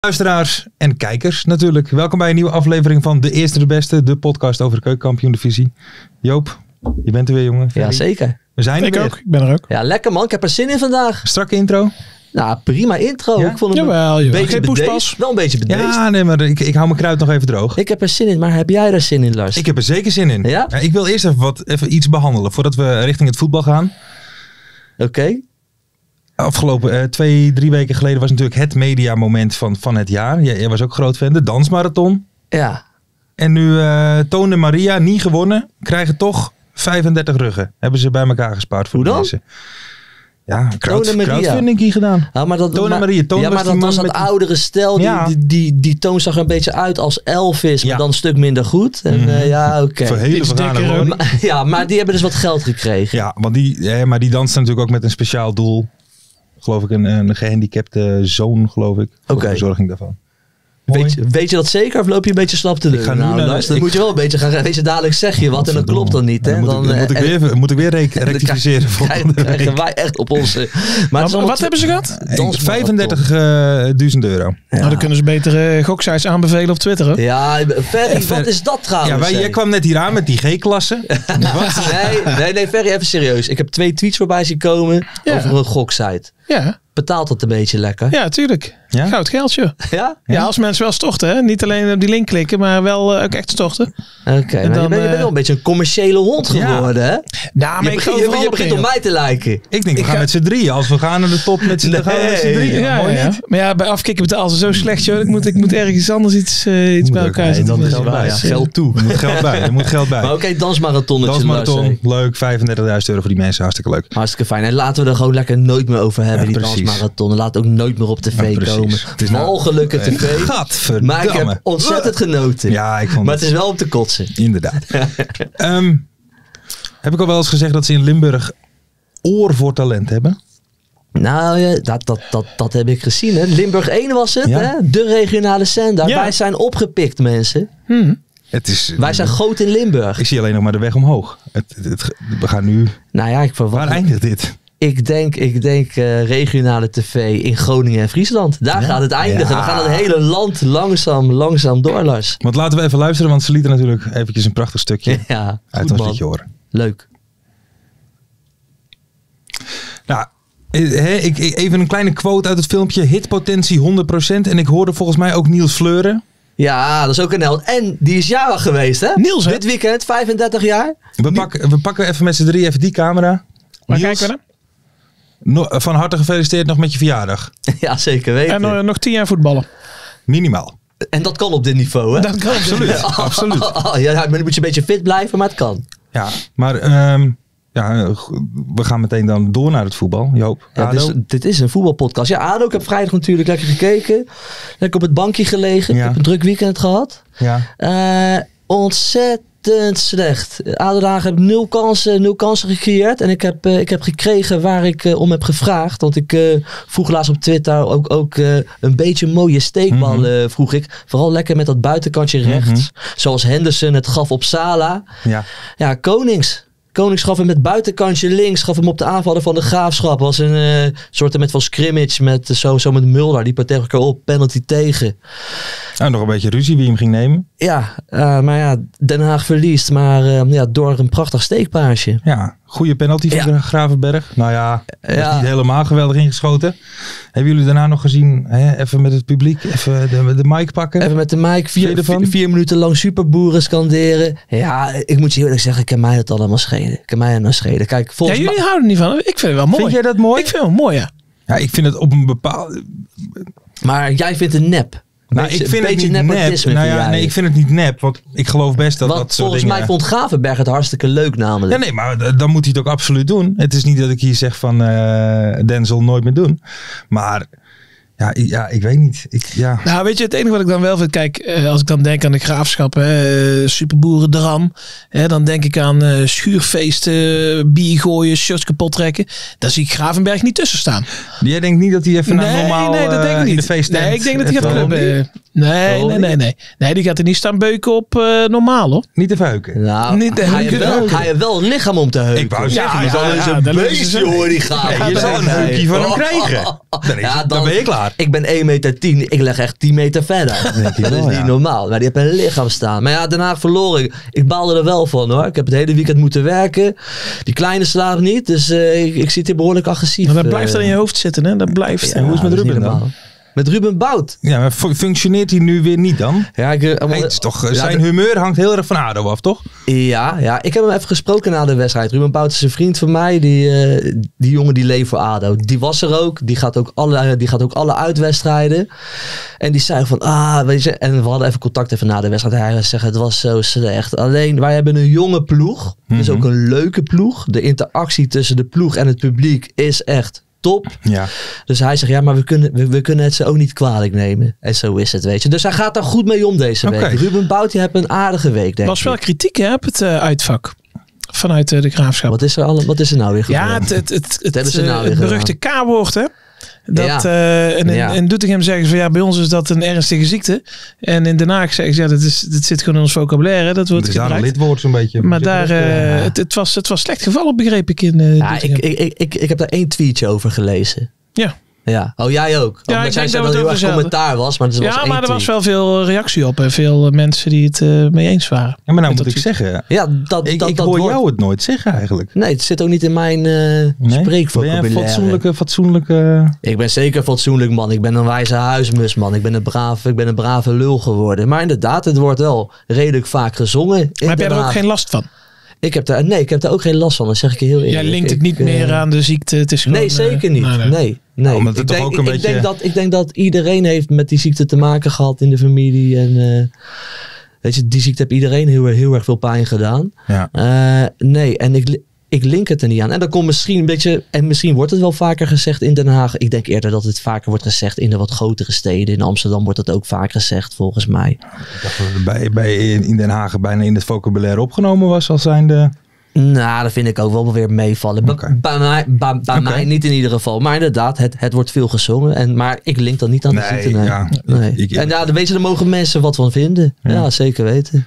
Luisteraars en kijkers natuurlijk. Welkom bij een nieuwe aflevering van De Eerste de Beste. De podcast over de keukenkampioen-divisie. Joop, je bent er weer, jongen. Ja, zeker. We zijn er weer. Ik ben er ook. Ja, lekker man. Ik heb er zin in vandaag. Strakke intro. Nou, prima intro. Ja? Ik vond hem Jawel. beetje Geen bedeesd. poespas. Wel een beetje bedeesd. Ja, nee, maar ik hou mijn kruid nog even droog. Ik heb er zin in, maar heb jij er zin in, Lars? Ik heb er zeker zin in. Ja? Ik wil eerst even iets behandelen voordat we richting het voetbal gaan. Oké. Afgelopen 2-3 weken geleden was natuurlijk het mediamoment van het jaar. Jij was ook groot fan. De dansmarathon. Ja. En nu Toon en Maria, niet gewonnen, krijgen toch 35 ruggen. Hebben ze bij elkaar gespaard voor Hoe de dan? mensen. Ja, Toon en Maria. crowdfunding hier gedaan. Ah, maar dat, Toon en Maria. Toon ja, maar die dat man was dat met- oudere stel. Ja. Die Toon zag er een beetje uit als Elvis, Ja. maar dan een stuk minder goed. En ja, oké. Voor hele Iets vergane dikker woorden. Ja, maar die hebben dus wat geld gekregen. Ja, want die dansen natuurlijk ook met een speciaal doel. Geloof ik, een gehandicapte zoon, geloof ik. Voor Oké. de verzorging daarvan. Mooi. Weet je dat zeker of loop je een beetje slap te doen? ga nu Nou, naar- Lars, dan ik- moet je wel een beetje gaan. Weet je, dadelijk zeg je wat en dan klopt dat niet. Hè? Dan moet ik weer rectificeren. volgende week. krijgen wij echt op onze... Maar het is allemaal Wat hebben ze gehad? 35.000 euro. Nou, dan kunnen ze beter goksites aanbevelen op Twitter. Hè? Ja, Ferry, wat is dat trouwens? Ja, jij hè? kwam net hier aan met die G-klasse. Nee, Ferry, even serieus. Ik heb 2 tweets voorbij zien komen Ja. over een goksite. Ja, Betaalt dat een beetje lekker? ja, tuurlijk. Ja? Goud geldje. Ja? Ja, als mensen wel storten. Hè? Niet alleen op die link klikken, maar wel ook echt storten. Oké, maar dan, je bent wel een beetje een commerciële hond geworden, hè? Nou, maar Je begint op mij te lijken. Ik denk, we gaan met z'n drieën. Als we gaan naar de top met z'n drieën. Ja, Mooi ja. niet? Maar ja, bij afkicken betalen ze zo slecht, joh. Ik moet ergens anders iets bij ook. elkaar Nee, zetten. dan is Dus, het waar, ja. Geld toe. Er moet geld bij. Er moet geld bij. Maar oké, dansmarathonnetje. Dansmarathon, Lars, leuk. 35.000 euro voor die mensen. Hartstikke leuk. hartstikke fijn. En laten we er gewoon lekker nooit meer over hebben, Ja, die precies. dansmarathon. Laat ook nooit meer op tv Ja, precies. komen. Het is nou- Walgelijke tv. Gadverdamme. Maar ik heb ontzettend genoten. Ja, ik vond Maar het is wel om te kotsen. Inderdaad. Heb ik al wel eens gezegd dat ze in Limburg oor voor talent hebben? Nou, ja, dat heb ik gezien. Hè. Limburg 1 was het, Ja. hè? De regionale zender. Ja. Wij zijn opgepikt, mensen. Het is, Wij zijn groot in Limburg. ik zie alleen nog maar de weg omhoog. We gaan nu... Nou ja, ik Waar verwacht... eindigt dit? Ik denk regionale tv in Groningen en Friesland. Daar gaat het eindigen. Ja. We gaan het hele land langzaam door, Lars. Want laten we even luisteren, want ze lieten natuurlijk eventjes een prachtig stukje Ja, uit goed ons man. liedje horen. Leuk. Nou, even een kleine quote uit het filmpje. Hitpotentie 100%. En ik hoorde volgens mij ook Niels Fleuren. Ja, dat is ook een held. En die is jarig geweest, hè? Niels, hè? Dit weekend, 35 jaar. We pakken even met z'n drieën even die camera. Waar Niels, kijken we naar? van harte gefeliciteerd nog met je verjaardag. Ja, zeker weten. En nog 10 jaar voetballen. Minimaal. En dat kan op dit niveau, hè? Dat kan Absoluut. Absoluut. Ja, maar dan moet je een beetje fit blijven, maar het kan. Ja, maar we gaan meteen dan door naar het voetbal. Joop, Ja, ADO. dus, dit is een voetbalpodcast. Ja, ADO, ik heb vrijdag natuurlijk lekker gekeken. Lekker op het bankje gelegen. Ja. Ik heb een druk weekend gehad. Ja. Ontzettend slecht. ADO Den Haag heeft 0 kansen gecreëerd. En ik heb gekregen waar ik om heb gevraagd. Want ik vroeg laatst op Twitter ook een beetje mooie steekbal. Vroeg ik. Vooral lekker met dat buitenkantje rechts. Zoals Henderson het gaf op Sala. Ja. Ja, Konings gaf hem met buitenkantje links. Gaf hem op de aanvallen van de Graafschap. Was een soort met van scrimmage. Met, zo met Mulder. Die tegen elkaar op. Penalty tegen. Nou, nog een beetje ruzie wie hem ging nemen. Ja, maar ja, Den Haag verliest. Maar door een prachtig steekpaasje. Ja, goede penalty van Gravenberg. Nou ja, Ja. niet helemaal geweldig ingeschoten. Hebben jullie daarna nog gezien, even met het publiek, even de mic pakken? Even met de mic Vind je ervan? 4 minuten lang superboeren scanderen. Ja, ik moet je eerlijk zeggen, ik kan mij het allemaal schelen. Kijk, Ja, volgens jullie mij... houden er niet van. Ik vind het wel mooi. Vind jij dat mooi? Ik vind het wel mooi, ja. Ja, ik vind het op een bepaalde... Maar jij vindt het nep. Nou, ik vind het niet nep. nepotisme Nou vind ja, jij. nee, ik vind het niet nep. Want ik geloof best dat Want dat soort volgens dingen... mij vond Gravenberg het hartstikke leuk namelijk. Ja, nee, maar dan moet hij het ook absoluut doen. Het is niet dat ik hier zeg van Denzel nooit meer doen. Maar ja, ik weet niet. Nou, weet je, het enige wat ik dan wel vind, kijk, als ik dan denk aan de Graafschap, superboerendram, dan denk ik aan schuurfeesten, bier gooien, shirts kapot trekken. Daar zie ik Gravenberg niet tussen staan. Jij denkt niet dat hij even normaal nee, dat denk ik in niet. de feesttent... Nee, ik denk dat hij gaat even- clubben. Nee. Nee, die gaat er niet staan beuken op normaal, hoor. Niet te vuiken. Nou, Niet te hij heuken. heeft wel een lichaam om te heuken. Ik wou zeggen, je zal ja, eens ja, een dat is beestje zo. hoor, die gaat. gaat. Je zal een heukje van hem krijgen. Dan ben je klaar. Ik ben 1,10 meter. Ik leg echt 10 meter verder. Dat is niet normaal. Maar die heeft een lichaam staan. Maar ja, daarna verloor ik. Ik baalde er wel van, hoor. Ik heb het hele weekend moeten werken. Die kleine slaagt niet. Dus ik zit hier behoorlijk agressief. Maar dat blijft er in je hoofd zitten, hè? Dat blijft. Ja, hoe is het met dat Ruben niet dan? normaal. Met Ruben Bout. Ja, maar functioneert hij nu weer niet dan? Ja, Het is toch, zijn humeur hangt heel erg van ADO af, toch? Ja, ik heb hem even gesproken na de wedstrijd. Ruben Bout is een vriend van mij. Die jongen die leeft voor ADO. Die was er ook. Die gaat ook alle uitwedstrijden. En die zei van, weet je. En we hadden even contact even na de wedstrijd. Hij zei, het was zo slecht. Alleen, wij hebben een jonge ploeg. Dus ook een leuke ploeg. De interactie tussen de ploeg en het publiek is echt top. Ja. Dus hij zegt, ja, maar we kunnen het ze ook niet kwalijk nemen. En zo is het, weet je. Dus hij gaat daar goed mee om deze week. Ruben Bout, je hebt een aardige week, denk ik. Er was wel kritiek, hè, op het uitvak. Vanuit de Graafschap. Wat is er nou weer gebeurd? Ja, het beruchte K-woord, hè. Dat, in Doetinchem zeggen ze van, ja, bij ons is dat een ernstige ziekte. En in Den Haag zeggen ze, ja, dat zit gewoon in ons vocabulaire. Dat wordt gebruikt. Is daar een lidwoord zo'n beetje. Maar daar, het was slecht gevallen, begreep ik in ik heb daar 1 tweetje over gelezen. Ja. Ja. Oh, jij ook? Ja, omdat ik jij denk zei dat dat het er heel erg commentaar was. Maar er was wel veel reactie op. En veel mensen die het mee eens waren. Ja, maar nou moet ik zeggen. Ja, ik hoor jou het nooit zeggen eigenlijk. Nee, het zit ook niet in mijn spreekvocabulaire. Ben jij een fatsoenlijke... Ik ben zeker een fatsoenlijk man. Ik ben een wijze huismus, man. Ik ben een brave lul geworden. Maar inderdaad, het wordt wel redelijk vaak gezongen. Maar heb jij er ook geen last van? Ik heb daar ook geen last van. Dat zeg ik je heel eerlijk. Jij linkt het niet meer aan de ziekte. Het is gewoon, nee, zeker niet. Nee. Oh, Ik denk dat iedereen heeft met die ziekte te maken gehad in de familie. En weet je, die ziekte heeft iedereen heel erg veel pijn gedaan. Ja. En ik link het er niet aan. En dan komt misschien een beetje, en misschien wordt het wel vaker gezegd in Den Haag. Ik denk eerder dat het vaker wordt gezegd in de wat grotere steden. In Amsterdam wordt het ook vaak gezegd, volgens mij. Ik dacht dat het in Den Haag bijna in het vocabulaire opgenomen was als zijnde... Nou, dat vind ik ook wel weer meevallen. Okay. Bij mij niet in ieder geval. Maar inderdaad, het wordt veel gezongen. Maar ik link dat niet aan de ziekte. Nee. En ja, dan weten, er mogen mensen wat van vinden. Ja, zeker weten.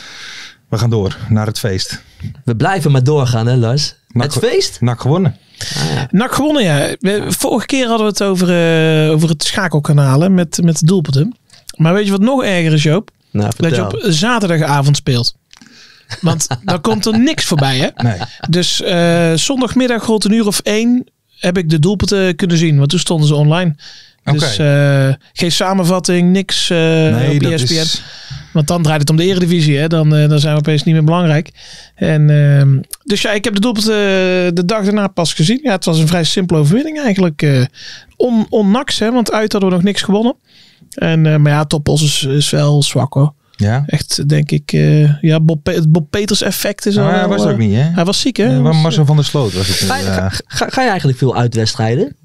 We gaan door naar het feest. We blijven maar doorgaan, hè Lars? Het feest? NAC gewonnen. NAC gewonnen, ja. Vorige keer hadden we het over het schakelkanaal met de doelpunten. Maar weet je wat nog erger is, Joop? Nou, dat je op zaterdagavond speelt. Want dan komt er niks voorbij, hè? Nee. Dus zondagmiddag rond 1:01 heb ik de doelpunten kunnen zien. Want toen stonden ze online. Dus geen samenvatting, niks op ESPN. Want dan draait het om de eredivisie. Hè? Dan zijn we opeens niet meer belangrijk. En, dus ja, ik heb de doelpunten de dag daarna pas gezien. Ja, het was een vrij simpele overwinning eigenlijk. On-NACs, hè? Want uit hadden we nog niks gewonnen. En, maar ja, Topos is wel zwak, hoor. Ja? Echt, denk ik, het Bob Peters effect is al... Hij was er ook niet, hè? Hij was ziek, hè? Marcel van der Sloot was het. Ga je eigenlijk veel uitwedstrijden?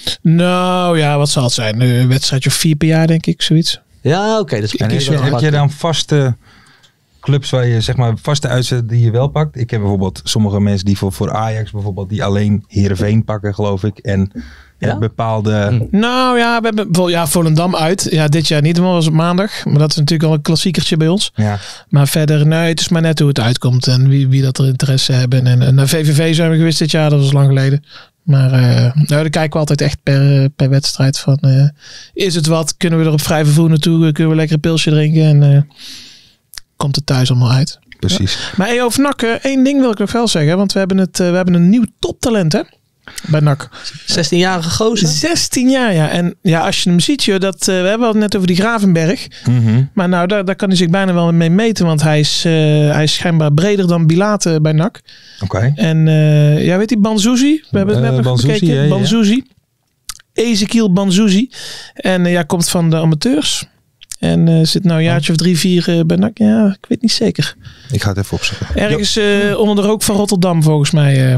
Nou ja, wat zal het zijn? Een wedstrijdje of 4 per jaar, denk ik, zoiets. Ja, oké. Heb je dan vaste clubs waar je, zeg maar, vaste uitzetten die je wel pakt? Ik heb bijvoorbeeld sommige mensen die voor Ajax bijvoorbeeld, die alleen Heerenveen pakken, geloof ik. En bepaalde... Nou ja, we hebben Volendam uit. Ja, dit jaar niet, maar was op maandag. Maar dat is natuurlijk al een klassiekertje bij ons. Ja. Maar verder, nee, het is maar net hoe het uitkomt. En wie dat er interesse hebben. En naar VVV zijn we geweest dit jaar, dat was lang geleden. Maar daar kijken we altijd echt per wedstrijd van... is het wat? Kunnen we er op vrij vervoer naartoe? Kunnen we lekker een pilsje drinken? En komt het thuis allemaal uit. Precies. Ja. Maar over NAC, één ding wil ik nog wel zeggen. Want we hebben een nieuw toptalent, hè? Bij NAC. 16-jarige gozer? 16 jaar, ja. En ja, als je hem ziet, joh, we hebben het net over die Gravenberg. Mm-hmm. Maar nou, daar kan hij zich bijna wel mee meten. Want hij is schijnbaar breder dan Bilate bij NAC. Oké. En weet je, Banzuzi? We hebben het net nog bekeken. Ja, Banzuzi. Ezekiel Banzuzi. En komt van de amateurs. En zit nou een jaartje of 3, 4 bij NAC. Ja, ik weet niet zeker. Ik ga het even opzoeken. Ergens onder de rook van Rotterdam, volgens mij.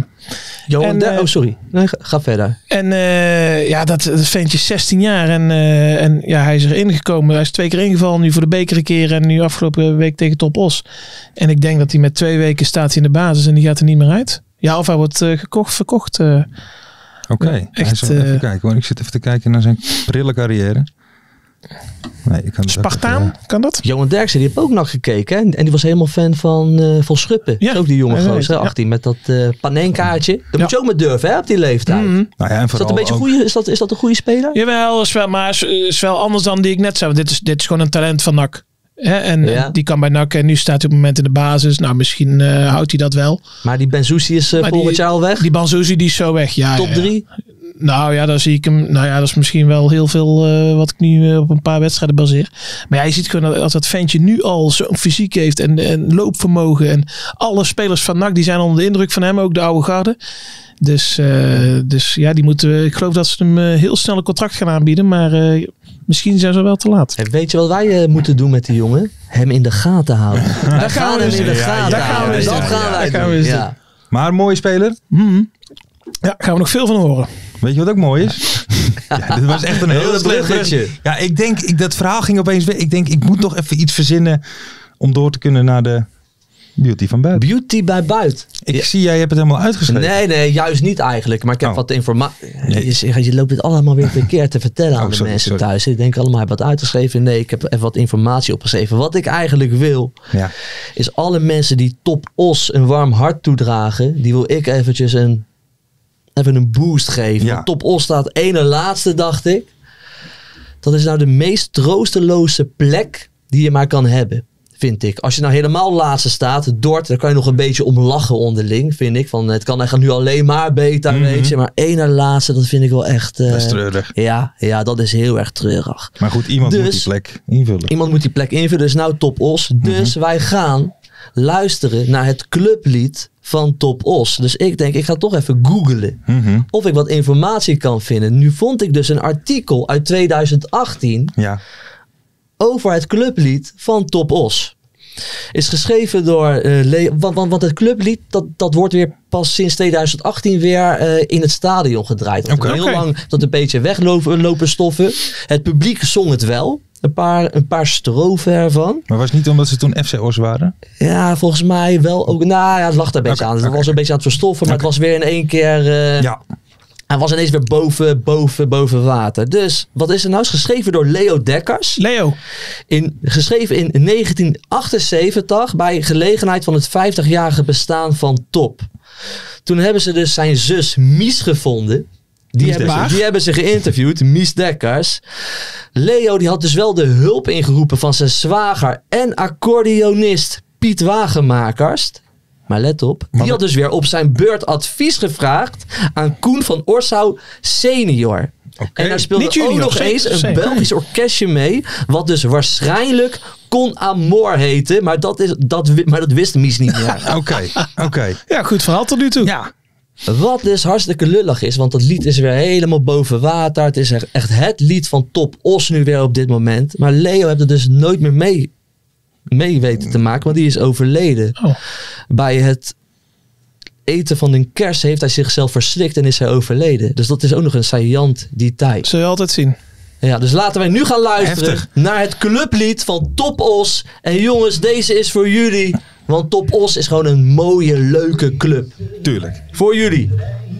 Sorry. Nee, ga verder. En dat ventje 16 jaar. En hij is erin gekomen. Hij is 2 keer ingevallen. Nu voor de beker een keer. En nu afgelopen week tegen Top Os. En ik denk dat hij met 2 weken staat in de basis. En die gaat er niet meer uit. Ja, of hij wordt verkocht. Oké. Echt. Even kijken hoor. Ik zit even te kijken naar zijn prille carrière. Nee, ik kan Spartaan, kan dat? Johan Derksen, die heeft ook nog gekeken. Hè? En die was helemaal fan van Schuppen. Ja. Ook die jonge gozer, 18, met dat panenkaartje. Dat moet je ook met durven, hè, op die leeftijd. Mm-hmm. Nou ja, en Is dat een beetje goeie? Is dat een goede speler? Jawel, is wel anders dan die ik net zei. Want dit is gewoon een talent van NAC. En die kan bij NAC en nu staat hij op het moment in de basis. Nou, misschien houdt hij dat wel. Maar die Benzouzi is volgend jaar al weg. Die Benzouzi die is zo weg, ja. Top 3? Nou ja, dan zie ik hem. Nou ja, dat is misschien wel heel veel wat ik nu op een paar wedstrijden baseer. Maar ja, je ziet gewoon dat dat ventje nu al zo'n fysiek heeft en loopvermogen. En alle spelers van NAC die zijn onder de indruk van hem, ook de oude garde. Dus ja, die moeten. Ik geloof dat ze hem heel snel een contract gaan aanbieden. Maar misschien zijn ze wel te laat. En weet je wat wij moeten doen met die jongen? Hem in de gaten houden. Daar gaan we hem in de gaten houden. Dat gaan wij doen. Maar een mooie speler. Mm-hmm. Ja, gaan we nog veel van horen. Weet je wat ook mooi is? Ja, dit was echt een heel bruggetje. Ja, ik denk, dat verhaal ging opeens weg. Ik denk, ik moet nog even iets verzinnen om door te kunnen naar de Beauty van Buit. Beauty bij Buit. Ik zie, jij hebt het helemaal uitgeschreven. Nee, juist niet eigenlijk. Maar ik heb wat informatie. Nee. Je loopt het allemaal weer verkeerd te vertellen aan de mensen thuis. Ik denk allemaal, heb wat uitgeschreven. Nee, ik heb even wat informatie opgeschreven. Wat ik eigenlijk wil, is alle mensen die Top Os een warm hart toedragen, die wil ik eventjes even een boost geven. Want Top Os staat ene laatste, dacht ik. Dat is nou de meest troosteloze plek die je maar kan hebben, vind ik. Als je nou helemaal laatste staat, Dort, daar kan je nog een beetje om lachen onderling, vind ik. Van, het kan echt nu alleen maar beter, weet je. Maar ene laatste, dat vind ik wel echt... dat is treurig. Ja, dat is heel erg treurig. Maar goed, iemand moet die plek invullen. Iemand moet die plek invullen, dus nou Top Os. Dus wij gaan luisteren naar het clublied van Top Os. Dus ik denk, ik ga toch even googlen of ik wat informatie kan vinden. Nu vond ik dus een artikel uit 2018 over het clublied van Top Os. Is geschreven door want het clublied dat wordt weer pas sinds 2018 weer in het stadion gedraaid. Heel lang dat een beetje weglopen stoffen. Het publiek zong het wel. Een paar strofen ervan. Maar was het niet omdat ze toen FC Os waren? Ja, volgens mij wel ook. Nou ja, het lag daar een beetje aan. Het was een beetje aan het verstoffen, maar het was weer in één keer... Hij was ineens weer boven water. Dus, wat is er nou? Is geschreven door Leo Dekkers. Leo. Geschreven in 1978 bij gelegenheid van het 50-jarige bestaan van Top. Toen hebben ze dus zijn zus Mies gevonden. Die hebben ze geïnterviewd, Mies Dekkers. Leo die had dus wel de hulp ingeroepen van zijn zwager en accordeonist Piet Wagenmakers. Maar let op, die had dus weer op zijn beurt advies gevraagd aan Koen van Orsau senior. En daar speelde ook nog eens een Belgisch orkestje mee, wat dus waarschijnlijk Con Amor heette, maar dat wist Mies niet meer. Oké. Ja, goed verhaal tot nu toe. Ja. Wat dus hartstikke lullig is, want dat lied is weer helemaal boven water. Het is echt het lied van Top Os nu weer op dit moment. Maar Leo heeft er dus nooit meer mee weten te maken, want die is overleden. Bij het eten van een kers heeft hij zichzelf verslikt en is hij overleden. Dus dat is ook nog een saillant die tijd. Zul je altijd zien. Ja, dus laten wij nu gaan luisteren naar het clublied van Top Os. En jongens, deze is voor jullie. Want Top Os is gewoon een mooie, leuke club. Tuurlijk. Voor jullie.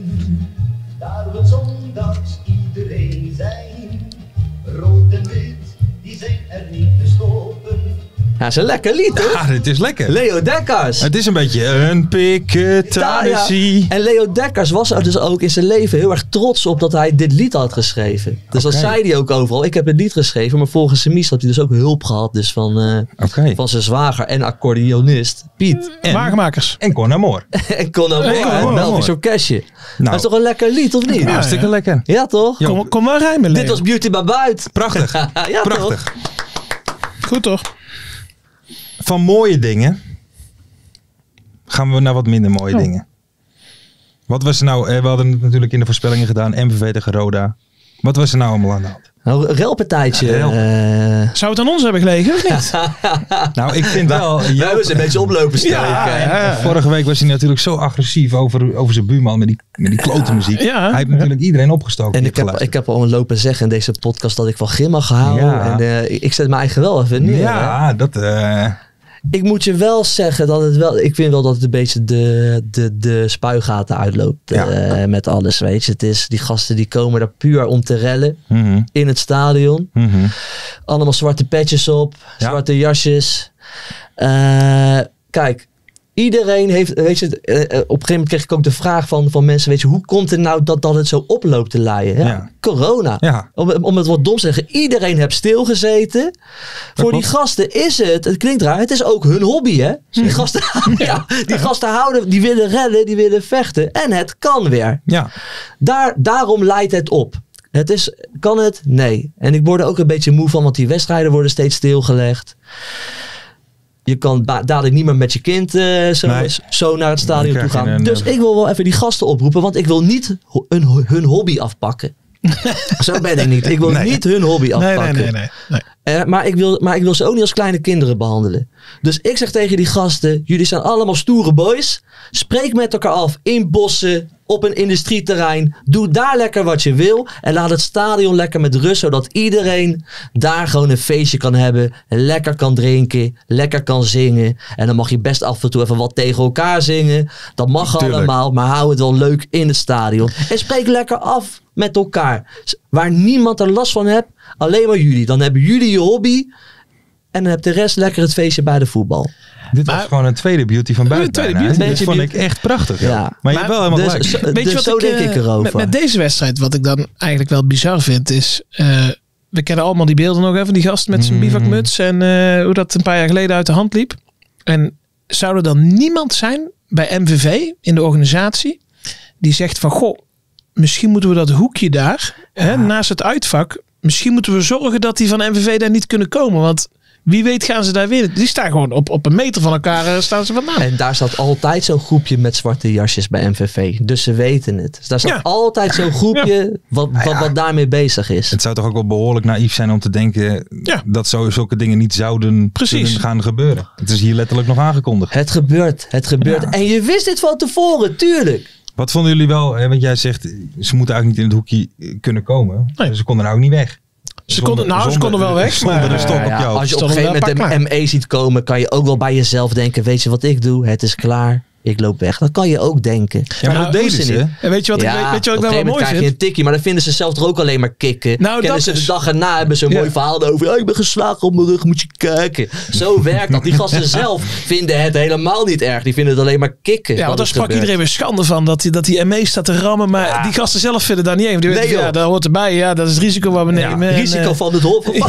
Daar wil zondags iedereen zijn. Rood en wit, die zijn er niet te stoppen. Ja, het is een lekker lied, hoor. Ja, het is lekker. Leo Dekkers. Het is een beetje een piketarissie. En Leo Dekkers was er dus ook in zijn leven heel erg trots op dat hij dit lied had geschreven. Dus dat zei hij ook overal. Ik heb het lied geschreven, maar volgens zijn Mies had hij dus ook hulp gehad. Dus van zijn zwager en accordeonist Piet. Wagenmakers. En Con Amor. En Con Amor, een Belgisch orkestje. Dat is toch een lekker lied, of niet? Ja, hartstikke lekker. Ja, toch? Kom maar rijmen, Leo. Dit was Beauty by Buit. Prachtig. Ja, prachtig. Toch? Goed, toch? Van mooie dingen gaan we naar wat minder mooie dingen. Wat was er nou? We hadden het natuurlijk in de voorspellingen gedaan. MVV tegen Roda. Wat was er nou allemaal aan de hand? Nou, een relpartijtje. Zou het aan ons hebben gelegen of niet? Nou, ik vind wel... We hebben ze een beetje oplopen steken. Vorige week was hij natuurlijk zo agressief over zijn buurman met die klote muziek. Ja. Hij heeft natuurlijk iedereen opgestoken. En ik heb al lopen zeggen in deze podcast dat ik van Grim mag houden. Ja. En ik zet me eigen wel even neer. Ja, Ik moet je wel zeggen dat het wel... Ik vind wel dat het een beetje de spuigaten uitloopt met alles, weet je. Het is, die gasten die komen daar puur om te rellen in het stadion. Allemaal zwarte petjes op, zwarte jasjes. Kijk, iedereen heeft... Weet je, op een gegeven moment kreeg ik ook de vraag van mensen, weet je, hoe komt het nou dat het zo oploopt te leiden? Ja. Corona. Ja. Om het wat dom te zeggen, iedereen heeft stilgezeten. Voor die gasten is het klinkt raar, het is ook hun hobby, hè? Die gasten, die gasten houden, die willen redden, die willen vechten. En het kan weer. Ja. Daarom leidt het op. Kan het? Nee. En ik word er ook een beetje moe van, want die wedstrijden worden steeds stilgelegd. Je kan dadelijk niet meer met je kind zo naar het stadion toe gaan. Dus ik wil wel even die gasten oproepen, want ik wil niet hun hobby afpakken. Zo ben ik niet. Ik wil niet hun hobby afpakken. Nee. Maar ik wil ze ook niet als kleine kinderen behandelen. Dus ik zeg tegen die gasten, jullie zijn allemaal stoere boys. Spreek met elkaar af in bossen, op een industrieterrein. Doe daar lekker wat je wil. En laat het stadion lekker met rust. Zodat iedereen daar gewoon een feestje kan hebben. Lekker kan drinken. Lekker kan zingen. En dan mag je best af en toe even wat tegen elkaar zingen. Dat mag allemaal. Maar hou het wel leuk in het stadion. En spreek lekker af met elkaar. Waar niemand er last van hebt. Alleen maar jullie. Dan hebben jullie je hobby. En dan heb de rest lekker het feestje bij de voetbal. Dit was gewoon een tweede beauty van buiten. Dat vond ik echt prachtig. Ja. Maar je hebt wel helemaal gelijk. Weet je wat zo denk ik erover. Met deze wedstrijd, wat ik dan eigenlijk wel bizar vind, is... we kennen allemaal die beelden nog even. Die gast met zijn bivakmuts. En hoe dat een paar jaar geleden uit de hand liep. En zou er dan niemand zijn bij MVV in de organisatie die zegt van... Goh, misschien moeten we dat hoekje daar, naast het uitvak... Misschien moeten we zorgen dat die van MVV daar niet kunnen komen. Want wie weet gaan ze daar winnen. Die staan gewoon op een meter van elkaar staan ze vandaan. En daar staat altijd zo'n groepje met zwarte jasjes bij MVV. Dus ze weten het. Dus daar staat altijd zo'n groepje wat daarmee bezig is. Het zou toch ook wel behoorlijk naïef zijn om te denken dat zulke dingen niet zouden kunnen gaan gebeuren. Het is hier letterlijk nog aangekondigd. Het gebeurt. Ja. En je wist dit van tevoren, tuurlijk. Wat vonden jullie wel, want jij zegt, ze moeten eigenlijk niet in het hoekje kunnen komen. Nee. Ze konden nou ook niet weg. Ze konden wel weg. Maar de stok op jou. Als je op een gegeven moment een ME ziet komen, kan je ook wel bij jezelf denken, weet je wat ik doe? Het is klaar. Ik loop weg. Dat kan je ook denken. Ja, maar dat deden ze. En weet je wat ik nou wel mooi vind? Krijg je een tikkie, maar dan vinden ze zelf toch ook alleen maar kicken. Nou, kennen ze de dag erna, hebben ze een mooi verhaal over. Ik ben geslagen op mijn rug, moet je kijken. Zo werkt dat. Die gasten zelf vinden het helemaal niet erg. Die vinden het alleen maar kicken. Ja, want daar sprak iedereen weer schande van. Dat die ME staat te rammen. Maar die gasten zelf vinden daar niet even. Dat hoort erbij. Ja, dat is het risico waar we nemen. Risico van het hobby.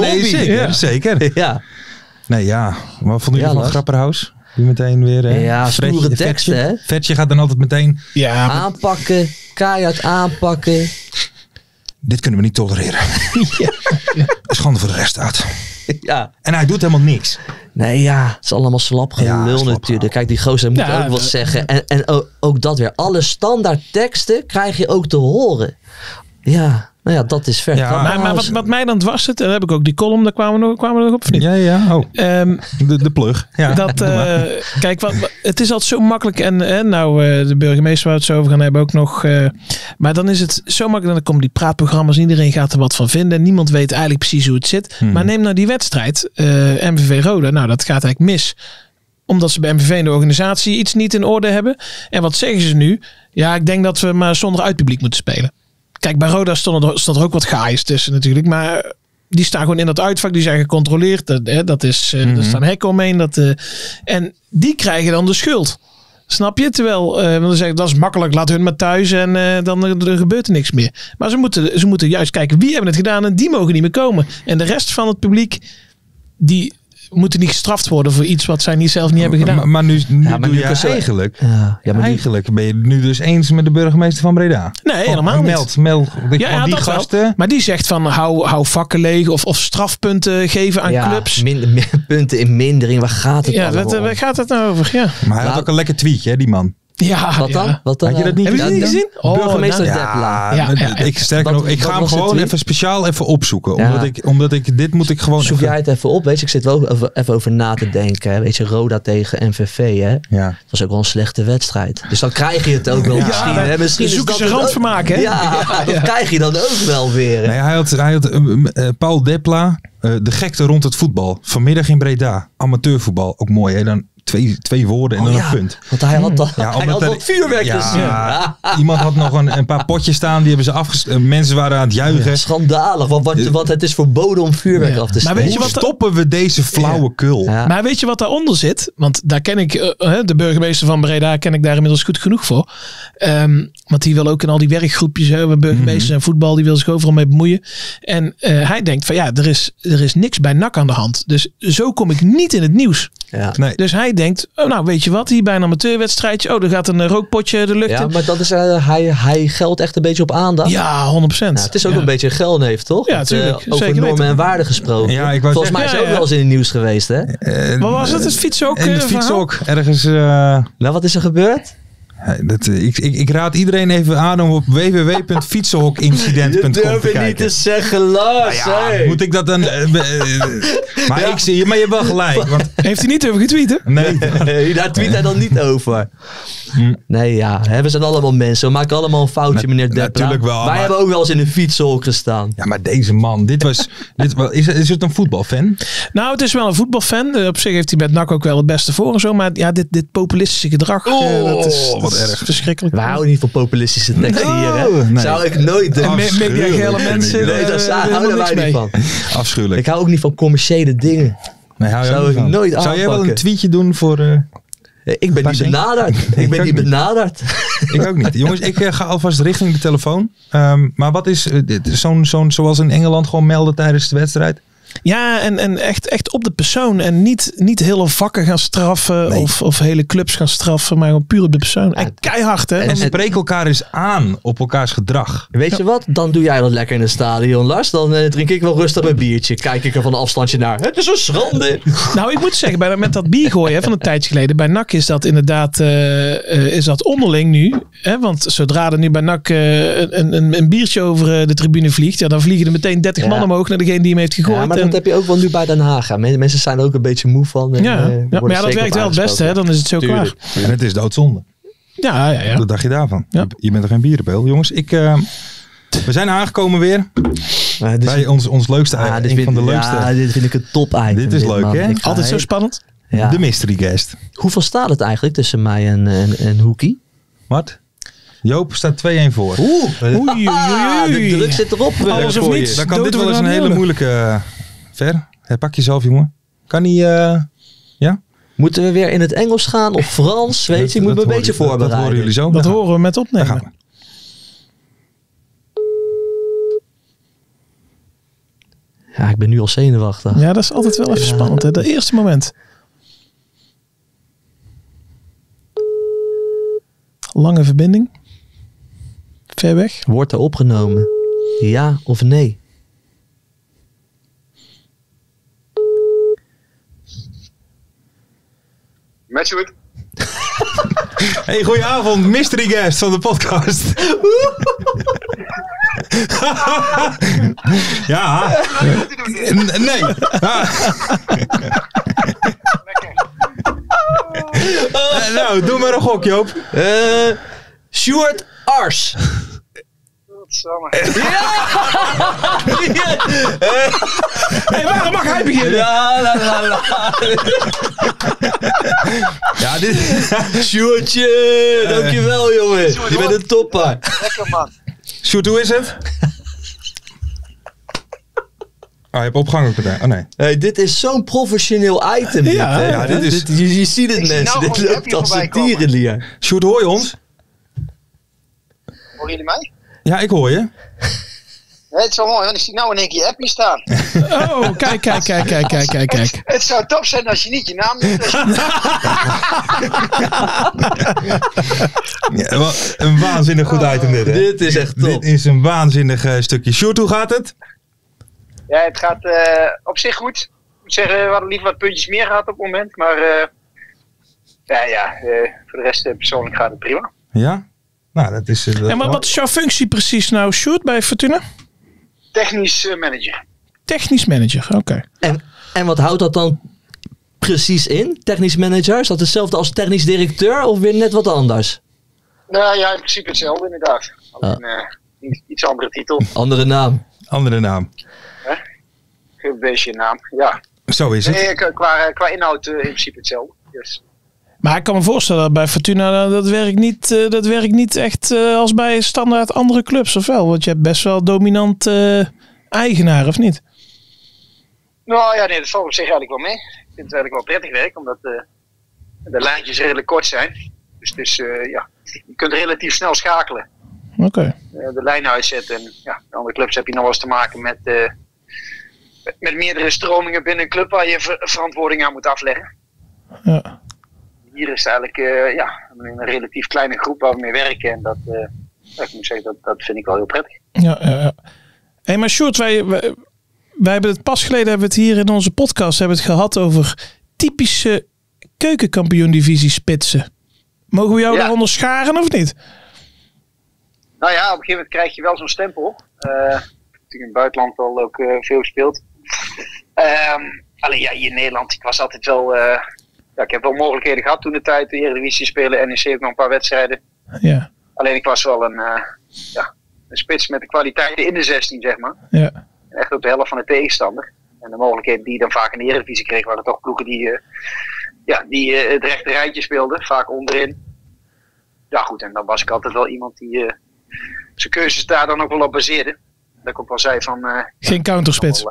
Zeker. Ja. Nee, ja. Wat vonden jullie van Grapperhaus? Die meteen weer... Ja, stoere teksten, hè? Vetje gaat dan altijd meteen... Aanpakken, keihard aanpakken. Dit kunnen we niet tolereren. Schande voor de rechtsstaat. Ja. En hij doet helemaal niks. Nee, het is allemaal slap gelul natuurlijk. Kijk, die gozer moet ook wat zeggen. En ook dat weer. Alle standaard teksten krijg je ook te horen. Ja. Nou ja, dat is ver. Ja, maar wat mij dan dwars zit, en heb ik ook die column, daar kwamen we nog op, of niet? Ja. Oh. De plug. Ja. Kijk, het is altijd zo makkelijk. En de burgemeester waar we het zo over gaan hebben ook nog. Maar dan is het zo makkelijk. Dan komen die praatprogramma's. Iedereen gaat er wat van vinden. En niemand weet eigenlijk precies hoe het zit. Maar neem nou die wedstrijd. MVV Roda. Nou, dat gaat eigenlijk mis. Omdat ze bij MVV in de organisatie iets niet in orde hebben. En wat zeggen ze nu? Ja, ik denk dat we maar zonder uitpubliek moeten spelen. Kijk, bij Roda stond er ook wat gaaiers tussen natuurlijk. Maar die staan gewoon in dat uitvak. Die zijn gecontroleerd. Er staan hekken omheen. En die krijgen dan de schuld. Snap je? Terwijl, want dan zeggen dat is makkelijk. Laat hun maar thuis en dan er gebeurt er niks meer. Maar ze moeten juist kijken wie hebben het gedaan. En die mogen niet meer komen. En de rest van het publiek, die moeten niet gestraft worden voor iets wat zij zelf niet hebben gedaan. Maar nu doe je eigenlijk... Eigenlijk ben je nu dus eens met de burgemeester van Breda. Nee, helemaal niet. Meld die gasten. Wel. Maar die zegt van hou vakken leeg of strafpunten geven aan clubs. Punten in mindering, waar gaat het waar gaat het nou over? Ja. Maar hij had ook een lekker tweetje, hè, die man. Ja, Wat dan? ja. Wat dan? Had je dat niet Heb je het niet gezien? Burgemeester nou, Depla. Ja. Sterker nog, ik ga hem was de gewoon tweet? even speciaal opzoeken. Ja. Dit moet ik gewoon Zoek even... jij het even op, weet je. Ik zit wel even over na te denken. Hè. Weet je, Roda tegen MVV, hè. Ja. Dat was ook wel een slechte wedstrijd. Dus dan krijg je het ook wel misschien. Hè. Misschien is zoeken dat ze het ook. randvermaak, hè? Ja, dat krijg je dan ook wel weer. Hè. Nee, hij had Paul Depla, de gekte rond het voetbal. Vanmiddag in Breda. Amateurvoetbal, ook mooi hè. Dan twee woorden en dan een punt. Want hij had, Ja, hij had wat vuurwerk gezien. Ja. Iemand had nog een paar potjes staan. Die hebben ze afgestoken. Mensen waren aan het juichen. Schandalig, want het is verboden om vuurwerk af te Maar steken. weet je Hoe wat stoppen we deze flauwekul? Ja. Maar weet je wat daaronder zit? Want daar ken ik, de burgemeester van Breda ken ik daar inmiddels goed genoeg voor. Want die wil ook in al die werkgroepjes, burgemeesters en voetbal, die wil zich overal mee bemoeien. En hij denkt van ja, er is niks bij NAC aan de hand. Dus zo kom ik niet in het nieuws. Ja. Nee. Dus hij denkt, oh, nou weet je wat, hier bij een amateurwedstrijdje, er gaat een rookpotje de lucht Ja, in. maar dat is, hij geldt echt een beetje op aandacht. Ja, 100%. Ja, het is ook een beetje een geldneef, toch? Ja, Want, tuurlijk. over Zeker normen weten. en waarden gesproken. Ja, ik wou Volgens mij is zeggen- het ook wel eens in het nieuws geweest, hè? Wat was het? Het fietshok? En de verhaal? fietshok. Ergens... Nou, wat is er gebeurd? Ik raad iedereen even aan om op www.fietsenhokincident.com te kijken. zeggen, Lars. Ja, moet ik dat dan... maar ik zie je, maar je hebt wel gelijk. Want, Heeft hij niet over getweet, hè? nee. Nee, daar tweet hij dan niet over. Nee, ja. We zijn allemaal mensen. We maken allemaal een foutje, meneer Depla. natuurlijk wel, Wij maar- hebben ook wel eens in een fietshok gestaan. Ja, maar deze man, is het een voetbalfan? Nou, het is wel een voetbalfan. Op zich heeft hij met NAC ook wel het beste voor en zo. Maar ja, dit populistische gedrag, dat is wat erg. verschrikkelijk. We houden niet van populistische teksten hier, hè? nee. Zou ik nooit doen. Mediagele mensen. Nee, daar houden wij niet van. Afschuwelijk. Ik hou ook niet van commerciële dingen. Nee, hou je Zou ook niet ik van. nooit Zou jij wel een aanpakken. tweetje doen voor... Ik ben niet Passing? benaderd. Ik ben ook niet niet. benaderd. Ik ook niet. Jongens, ik ga alvast richting de telefoon. Maar wat is zoals in Engeland gewoon melden tijdens de wedstrijd? Ja, en echt op de persoon. En niet hele vakken gaan straffen. Nee. Of hele clubs gaan straffen. Maar gewoon puur op de persoon. En keihard, hè? En spreek elkaar eens aan op elkaars gedrag. Weet je wat? Dan doe jij dat lekker in het stadion, Lars. Dan drink ik wel rustig mijn biertje. Kijk ik er van een afstandje naar. Het is een schande. Nou, ik moet zeggen, met dat biergooien hè, van een tijdje geleden. Bij NAC is dat inderdaad is dat onderling nu. Hè, want zodra er nu bij NAC een biertje over de tribune vliegt. Ja, dan vliegen er meteen 30 man omhoog naar degene die hem heeft gegooid. Ja, maar dat heb je ook wel nu bij Den Haag. Hè. Mensen zijn er ook een beetje moe van. En, Ja, worden maar ja, dat zeker werkt op wel het beste. Hè? aangesproken. Dan is het zo Tuurlijk. klaar. En het is doodzonde. Ja. Wat dacht je daarvan? Ja. Je bent toch geen bierenpeel? Jongens, we zijn aangekomen weer Maar dit is- bij ons leukste, een van de leukste. Ja, dit vind ik een top item. Dit is leuk, man. hè? Ik ga Altijd zo heel- spannend. Ja. De mystery guest. Hoeveel staat het eigenlijk tussen mij en Hoekie? Wat? Joop staat 2-1 voor. Oei. De druk zit erop. Alles of voor je. niets. Dan kan Dood dit of wel eens een hele gladiolen. moeilijke... Ver, pak jezelf jongen. Kan niet... ja? Moeten we weer in het Engels gaan of Frans? Weet je, ik moet me een beetje voorbereiden. Dat horen jullie zo. Dat Daar horen we met gaan opnemen. we. Ja, ik ben nu al zenuwachtig. Ja, dat is altijd wel even spannend. Hè? Dat eerste moment. Lange verbinding. Ver weg. Wordt er opgenomen? Ja of nee? Match goed. Hey, goedenavond, mystery guest van de podcast. Ja. Nee. Nou, doe maar een gok, Joop. Sjoerd Ars. Hey, waarom mag hij beginnen? Ja, dit... Sjoerdje, dankjewel jongen. Je bent een topper. Lekker man. Sjoerd, hoe is het? Oh, je hebt opgang ook gedaan. Oh nee. Hey, dit is zo'n professioneel item. Ja, dit, hè? ja, dit is- je ziet het Ik zie mensen. nou Dit gewoon loopt die als appje een voorbij komen. tierenlier. Sjoerd, hoor je ons? Horen jullie mij? Ja, ik hoor je. Nee, het is wel mooi, want ik zie nou in één keer je appje staan. Oh, kijk. Het zou top zijn als je niet je naam doet. Als je- Ja, wel een waanzinnig goed item dit, hè? Dit is echt top. Dit is een waanzinnig stukje. Sjoerd, hoe gaat het? Ja, het gaat op zich goed. Ik moet zeggen, we hadden liever wat puntjes meer gehad op het moment. Maar Voor de rest persoonlijk gaat het prima. Ja? Nou, dat is... maar wat is jouw functie precies nou, Sjoerd, bij Fortuna? Technisch manager. Technisch manager, oké. En wat houdt dat dan precies in? Technisch manager? Is dat hetzelfde als technisch directeur of weer net wat anders? Nou ja, in principe hetzelfde inderdaad. Alleen iets andere titel. Andere naam. Een beetje naam, ja. Zo is het. Nee, qua inhoud in principe hetzelfde. Yes. Maar ik kan me voorstellen dat bij Fortuna dat werkt niet echt als bij standaard andere clubs, of wel? Want je hebt best wel dominant eigenaar, of niet? Nou ja, nee, dat valt op zich eigenlijk wel mee. Ik vind het eigenlijk wel prettig werk, omdat de lijntjes redelijk kort zijn. Dus je kunt relatief snel schakelen. Oké. De lijn uitzetten. En bij andere clubs heb je nog wel eens te maken met meerdere stromingen binnen een club waar je verantwoording aan moet afleggen. Ja. Hier is het eigenlijk een relatief kleine groep waar we mee werken. En ik moet zeggen, dat vind ik wel heel prettig. Ja. Hey, maar Sjoerd, wij hebben het pas geleden hebben we het hier in onze podcast hebben we het gehad over typische keukenkampioen-divisie spitsen. Mogen we jou daaronder scharen of niet? Nou ja, op een gegeven moment krijg je wel zo'n stempel. Ik heb natuurlijk in het buitenland al ook veel gespeeld. Alleen hier in Nederland, ik was altijd wel... ik heb wel mogelijkheden gehad toen de tijd de Eredivisie spelen. NEC ook nog een paar wedstrijden. Ja. Alleen ik was wel een spits met de kwaliteiten in de 16, zeg maar. Ja. Echt op de helft van de tegenstander. En de mogelijkheden die je dan vaak in de Eredivisie kreeg, waren toch ploegen die het rechte rijtje speelden. Vaak onderin. Ja goed, en dan was ik altijd wel iemand die zijn keuzes daar dan ook wel op baseerde. Dat ik ook wel zei van... Geen counterspits.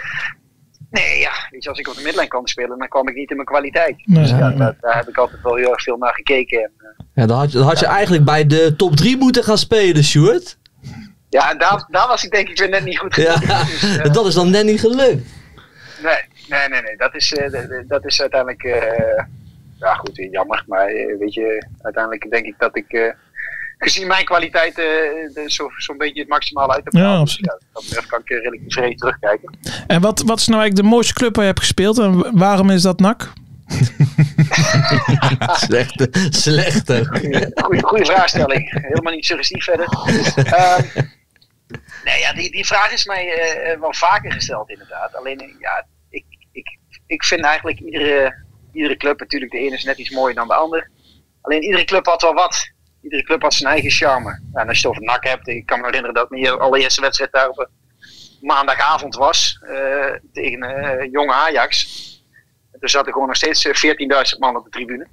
Nee, weet je, als ik op de midlijn kwam spelen, dan kwam ik niet in mijn kwaliteit. Nee. Dus daar heb ik altijd wel heel erg veel naar gekeken. En, Dan had je eigenlijk bij de top 3 moeten gaan spelen, Sjoerd. Ja, daar was ik denk ik weer net niet goed Ja, dus, dat is dan net niet gelukt. Nee. Dat is uiteindelijk... goed, jammer. Maar weet je, uiteindelijk denk ik dat ik... gezien mijn kwaliteit zo'n beetje het maximale uit heb gehaald. Ja, absoluut. Dus, dat betreft kan ik redelijk tevreden terugkijken. En wat is nou eigenlijk de mooiste club waar je hebt gespeeld en waarom is dat NAC? Slechte. Goeie vraagstelling. Helemaal niet suggestief verder. Die vraag is mij wel vaker gesteld inderdaad. Alleen ik vind eigenlijk iedere club, natuurlijk de ene is net iets mooier dan de ander. Alleen iedere club had wel wat. Iedere club had zijn eigen charme. Ja, en als je het over NAC hebt, ik kan me herinneren dat mijn allereerste wedstrijd daar op maandagavond was. Tegen jonge Ajax. En toen zat er gewoon nog steeds 14.000 man op de tribune.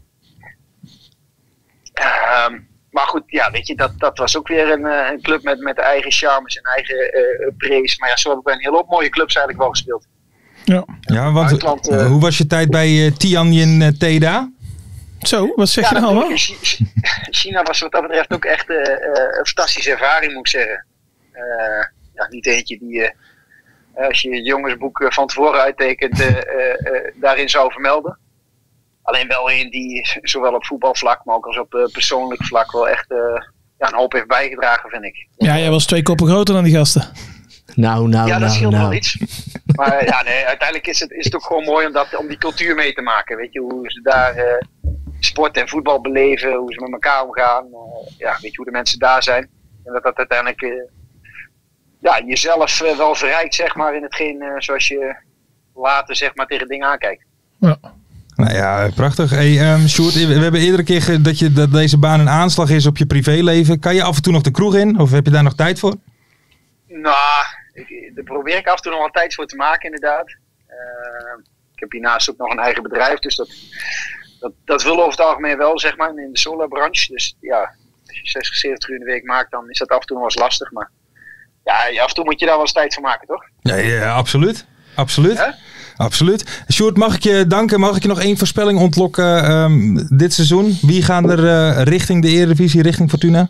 Maar goed, weet je, dat was ook weer een club met eigen charmes en eigen praise. Maar zo heb ik bij een hele hoop mooie clubs eigenlijk wel gespeeld. Ja, want hoe was je tijd bij Tianjin Teda? Zo, wat zeg je nou allemaal? China was wat dat betreft ook echt een fantastische ervaring, moet ik zeggen. Niet eentje die, als je het jongensboek van tevoren uittekent, daarin zou vermelden. Alleen wel een die zowel op voetbalvlak, maar ook als op persoonlijk vlak wel echt een hoop heeft bijgedragen, vind ik. Ja, jij was 2 koppen groter dan die gasten. Ja, dat scheelt wel iets. Maar uiteindelijk is het ook gewoon mooi om die cultuur mee te maken. Weet je, hoe ze daar sport en voetbal beleven, hoe ze met elkaar omgaan. Weet je hoe de mensen daar zijn. En dat uiteindelijk jezelf wel verrijkt, zeg maar, in hetgeen zoals je later, zeg maar, tegen dingen aankijkt. Ja. Nou ja, prachtig. Hey, Sjoerd, we hebben eerdere keer dat deze baan een aanslag is op je privéleven. Kan je af en toe nog de kroeg in? Of heb je daar nog tijd voor? Nou, daar probeer ik af en toe nog wel tijd voor te maken, inderdaad. Ik heb hiernaast ook nog een eigen bedrijf, dus dat wil over het algemeen wel, zeg maar, in de solarbranche. Dus ja, als je 60, 70 uur in de week maakt, dan is dat af en toe nog wel eens lastig. Maar ja, af en toe moet je daar wel eens tijd voor maken, toch? Ja, absoluut. Absoluut. Ja? Absoluut. Sjoerd, mag ik je danken? Mag ik je nog één voorspelling ontlokken dit seizoen? Wie gaan er richting de Eredivisie, richting Fortuna?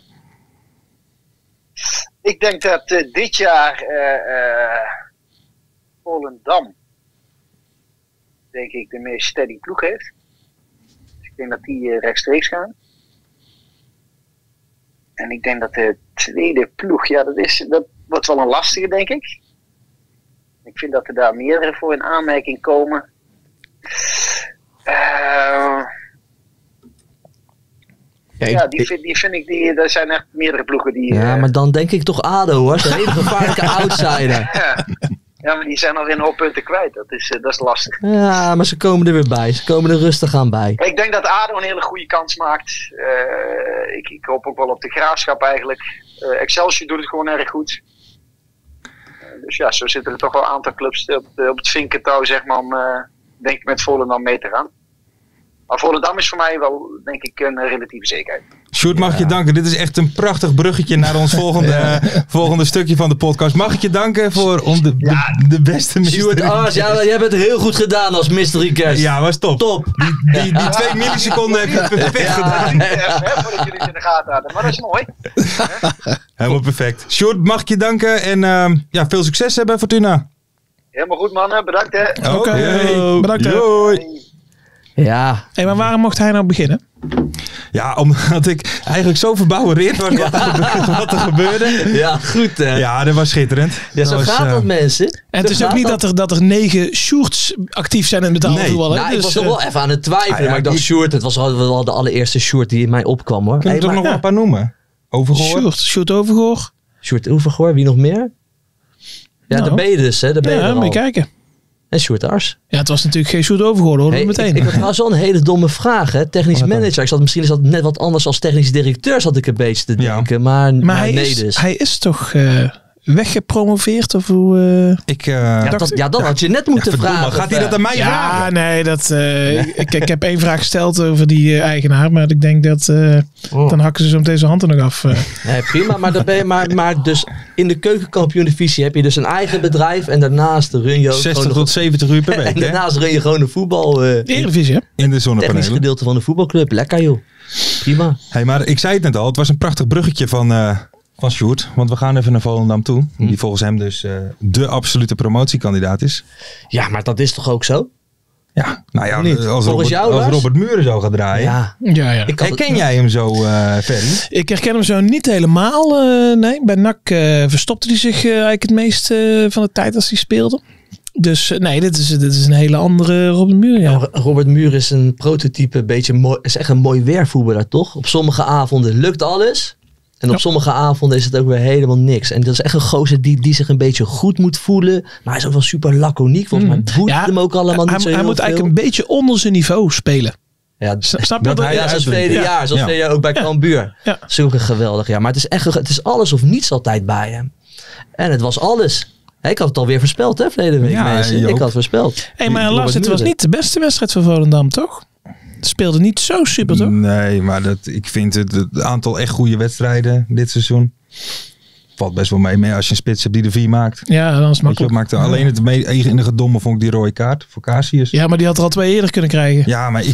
Ik denk dat dit jaar Volendam, denk ik, de meest steady ploeg heeft. Dus ik denk dat die rechtstreeks gaan. En ik denk dat de tweede ploeg, dat wordt wel een lastige, denk ik. Ik vind dat er daar meerdere voor in aanmerking komen. Ja, die vind ik, er zijn echt meerdere ploegen die... Ja, maar dan denk ik toch ADO hoor. Dat is een hele gevaarlijke outsider. Ja, maar die zijn alweer een hoop punten kwijt. Dat is lastig. Ja, maar ze komen er weer bij. Ze komen er rustig aan bij. Ik denk dat ADO een hele goede kans maakt. Ik hoop ook wel op de Graafschap eigenlijk. Excelsior doet het gewoon erg goed. Dus ja, zo zitten er toch wel een aantal clubs op het vinkentouw, zeg maar, om denk ik met Volendam mee te gaan. Maar Volendam is voor mij wel, denk ik, een relatieve zekerheid. Sjoerd, mag ik je danken. Dit is echt een prachtig bruggetje naar ons volgende stukje van de podcast. Mag ik je danken om de beste mystery Sjoerd Ars, ja, jij hebt het heel goed gedaan als mystery guest. Ja, was top. Top. Die 2 milliseconden heb je perfect gedaan. Voordat jullie het in de gaten hadden. Maar dat is mooi. Helemaal perfect. Sjoerd, mag ik je danken en veel succes bij Fortuna. Helemaal goed, mannen. Bedankt, hè. Oké, bedankt. Doei. Ja. Hey, maar waarom mocht hij nou beginnen? Ja, omdat ik eigenlijk zo verbouwereerd was wat er gebeurde. Ja, goed hè. Ja, dat was schitterend. Ja, zo gaat dat mensen. En het is ook niet dat er 9 Sjoerds actief zijn in het betaalvoetbal. Nee, nou, ik was er wel even aan het twijfelen. Maar ik dacht, Sjoerd, het was wel de allereerste Sjoerd die in mij opkwam hoor. Kun je toch nog een paar noemen? Overgehoord? Sjoerd Overgoor. Sjoerd Overgoor, wie nog meer? Ja, daar ben je dus hè. Daar ben je er moet je al. kijken. En Sjoerd Ars. Ja, het was natuurlijk geen Sjoerd Overgoor hoor, meteen. Ik had trouwens wel een hele domme vraag hè. Technisch manager. Misschien is dat net wat anders als technisch directeur, zat ik een beetje te denken. Maar hij is toch weggepromoveerd of hoe... Dan had je net moeten vragen. Gaat hij dat aan mij vragen? Nee, ik heb 1 vraag gesteld over die eigenaar, maar ik denk dat dan hakken ze zo meteen zijn hand er nog af. Nee, prima, maar dan ben je maar dus in de keukenkampioen-divisie heb je dus een eigen bedrijf en daarnaast run je ook 60 tot 70 uur per week. En daarnaast run je gewoon de voetbal. Eredivisie, hè? In de zonnepanelen. Technisch gedeelte van de voetbalclub. Lekker joh. Prima. Hey, maar ik zei het net al, het was een prachtig bruggetje van Sjoerd. Want we gaan even naar Volendam toe. Die volgens hem dus de absolute promotiekandidaat is. Ja, maar dat is toch ook zo? Ja, nou ja, als Robert Muren zo gaat draaien. Ja. Herken jij hem zo, Ferry? Ik herken hem zo niet helemaal. Nee, bij NAC verstopte hij zich eigenlijk het meest van de tijd als hij speelde. Dus nee, dit is een hele andere Robert Muren. Ja. Robert Muren is een prototype, is echt een mooi weervoetballer, toch? Op sommige avonden lukt alles. En op sommige avonden is het ook weer helemaal niks. En dat is echt een gozer die zich een beetje goed moet voelen. Maar hij is ook wel super laconiek. Volgens mij boeit hem ook allemaal niet zo heel Hij moet eigenlijk een beetje onder zijn niveau spelen. Ja, snap je dat? Ja, zoals verleden jaar. Zoals verleden jaar ook bij Cambuur. Ja. Zulke geweldig jaar. Maar het is alles of niets altijd bij hem. En het was alles. Ik had het alweer voorspeld, hè, verleden week, mensen. Ik had het voorspeld. Hey, maar helaas, het was niet de beste wedstrijd van Volendam, toch? Het speelde niet zo super, toch? Nee, maar ik vind het aantal echt goede wedstrijden dit seizoen valt best wel mee als je een spits hebt die er 4 maakt. Ja, dan is het makkelijk. Alleen het enige domme vond ik die rode kaart voor Casius. Ja, maar die had er al 2 eerder kunnen krijgen. Ja, maar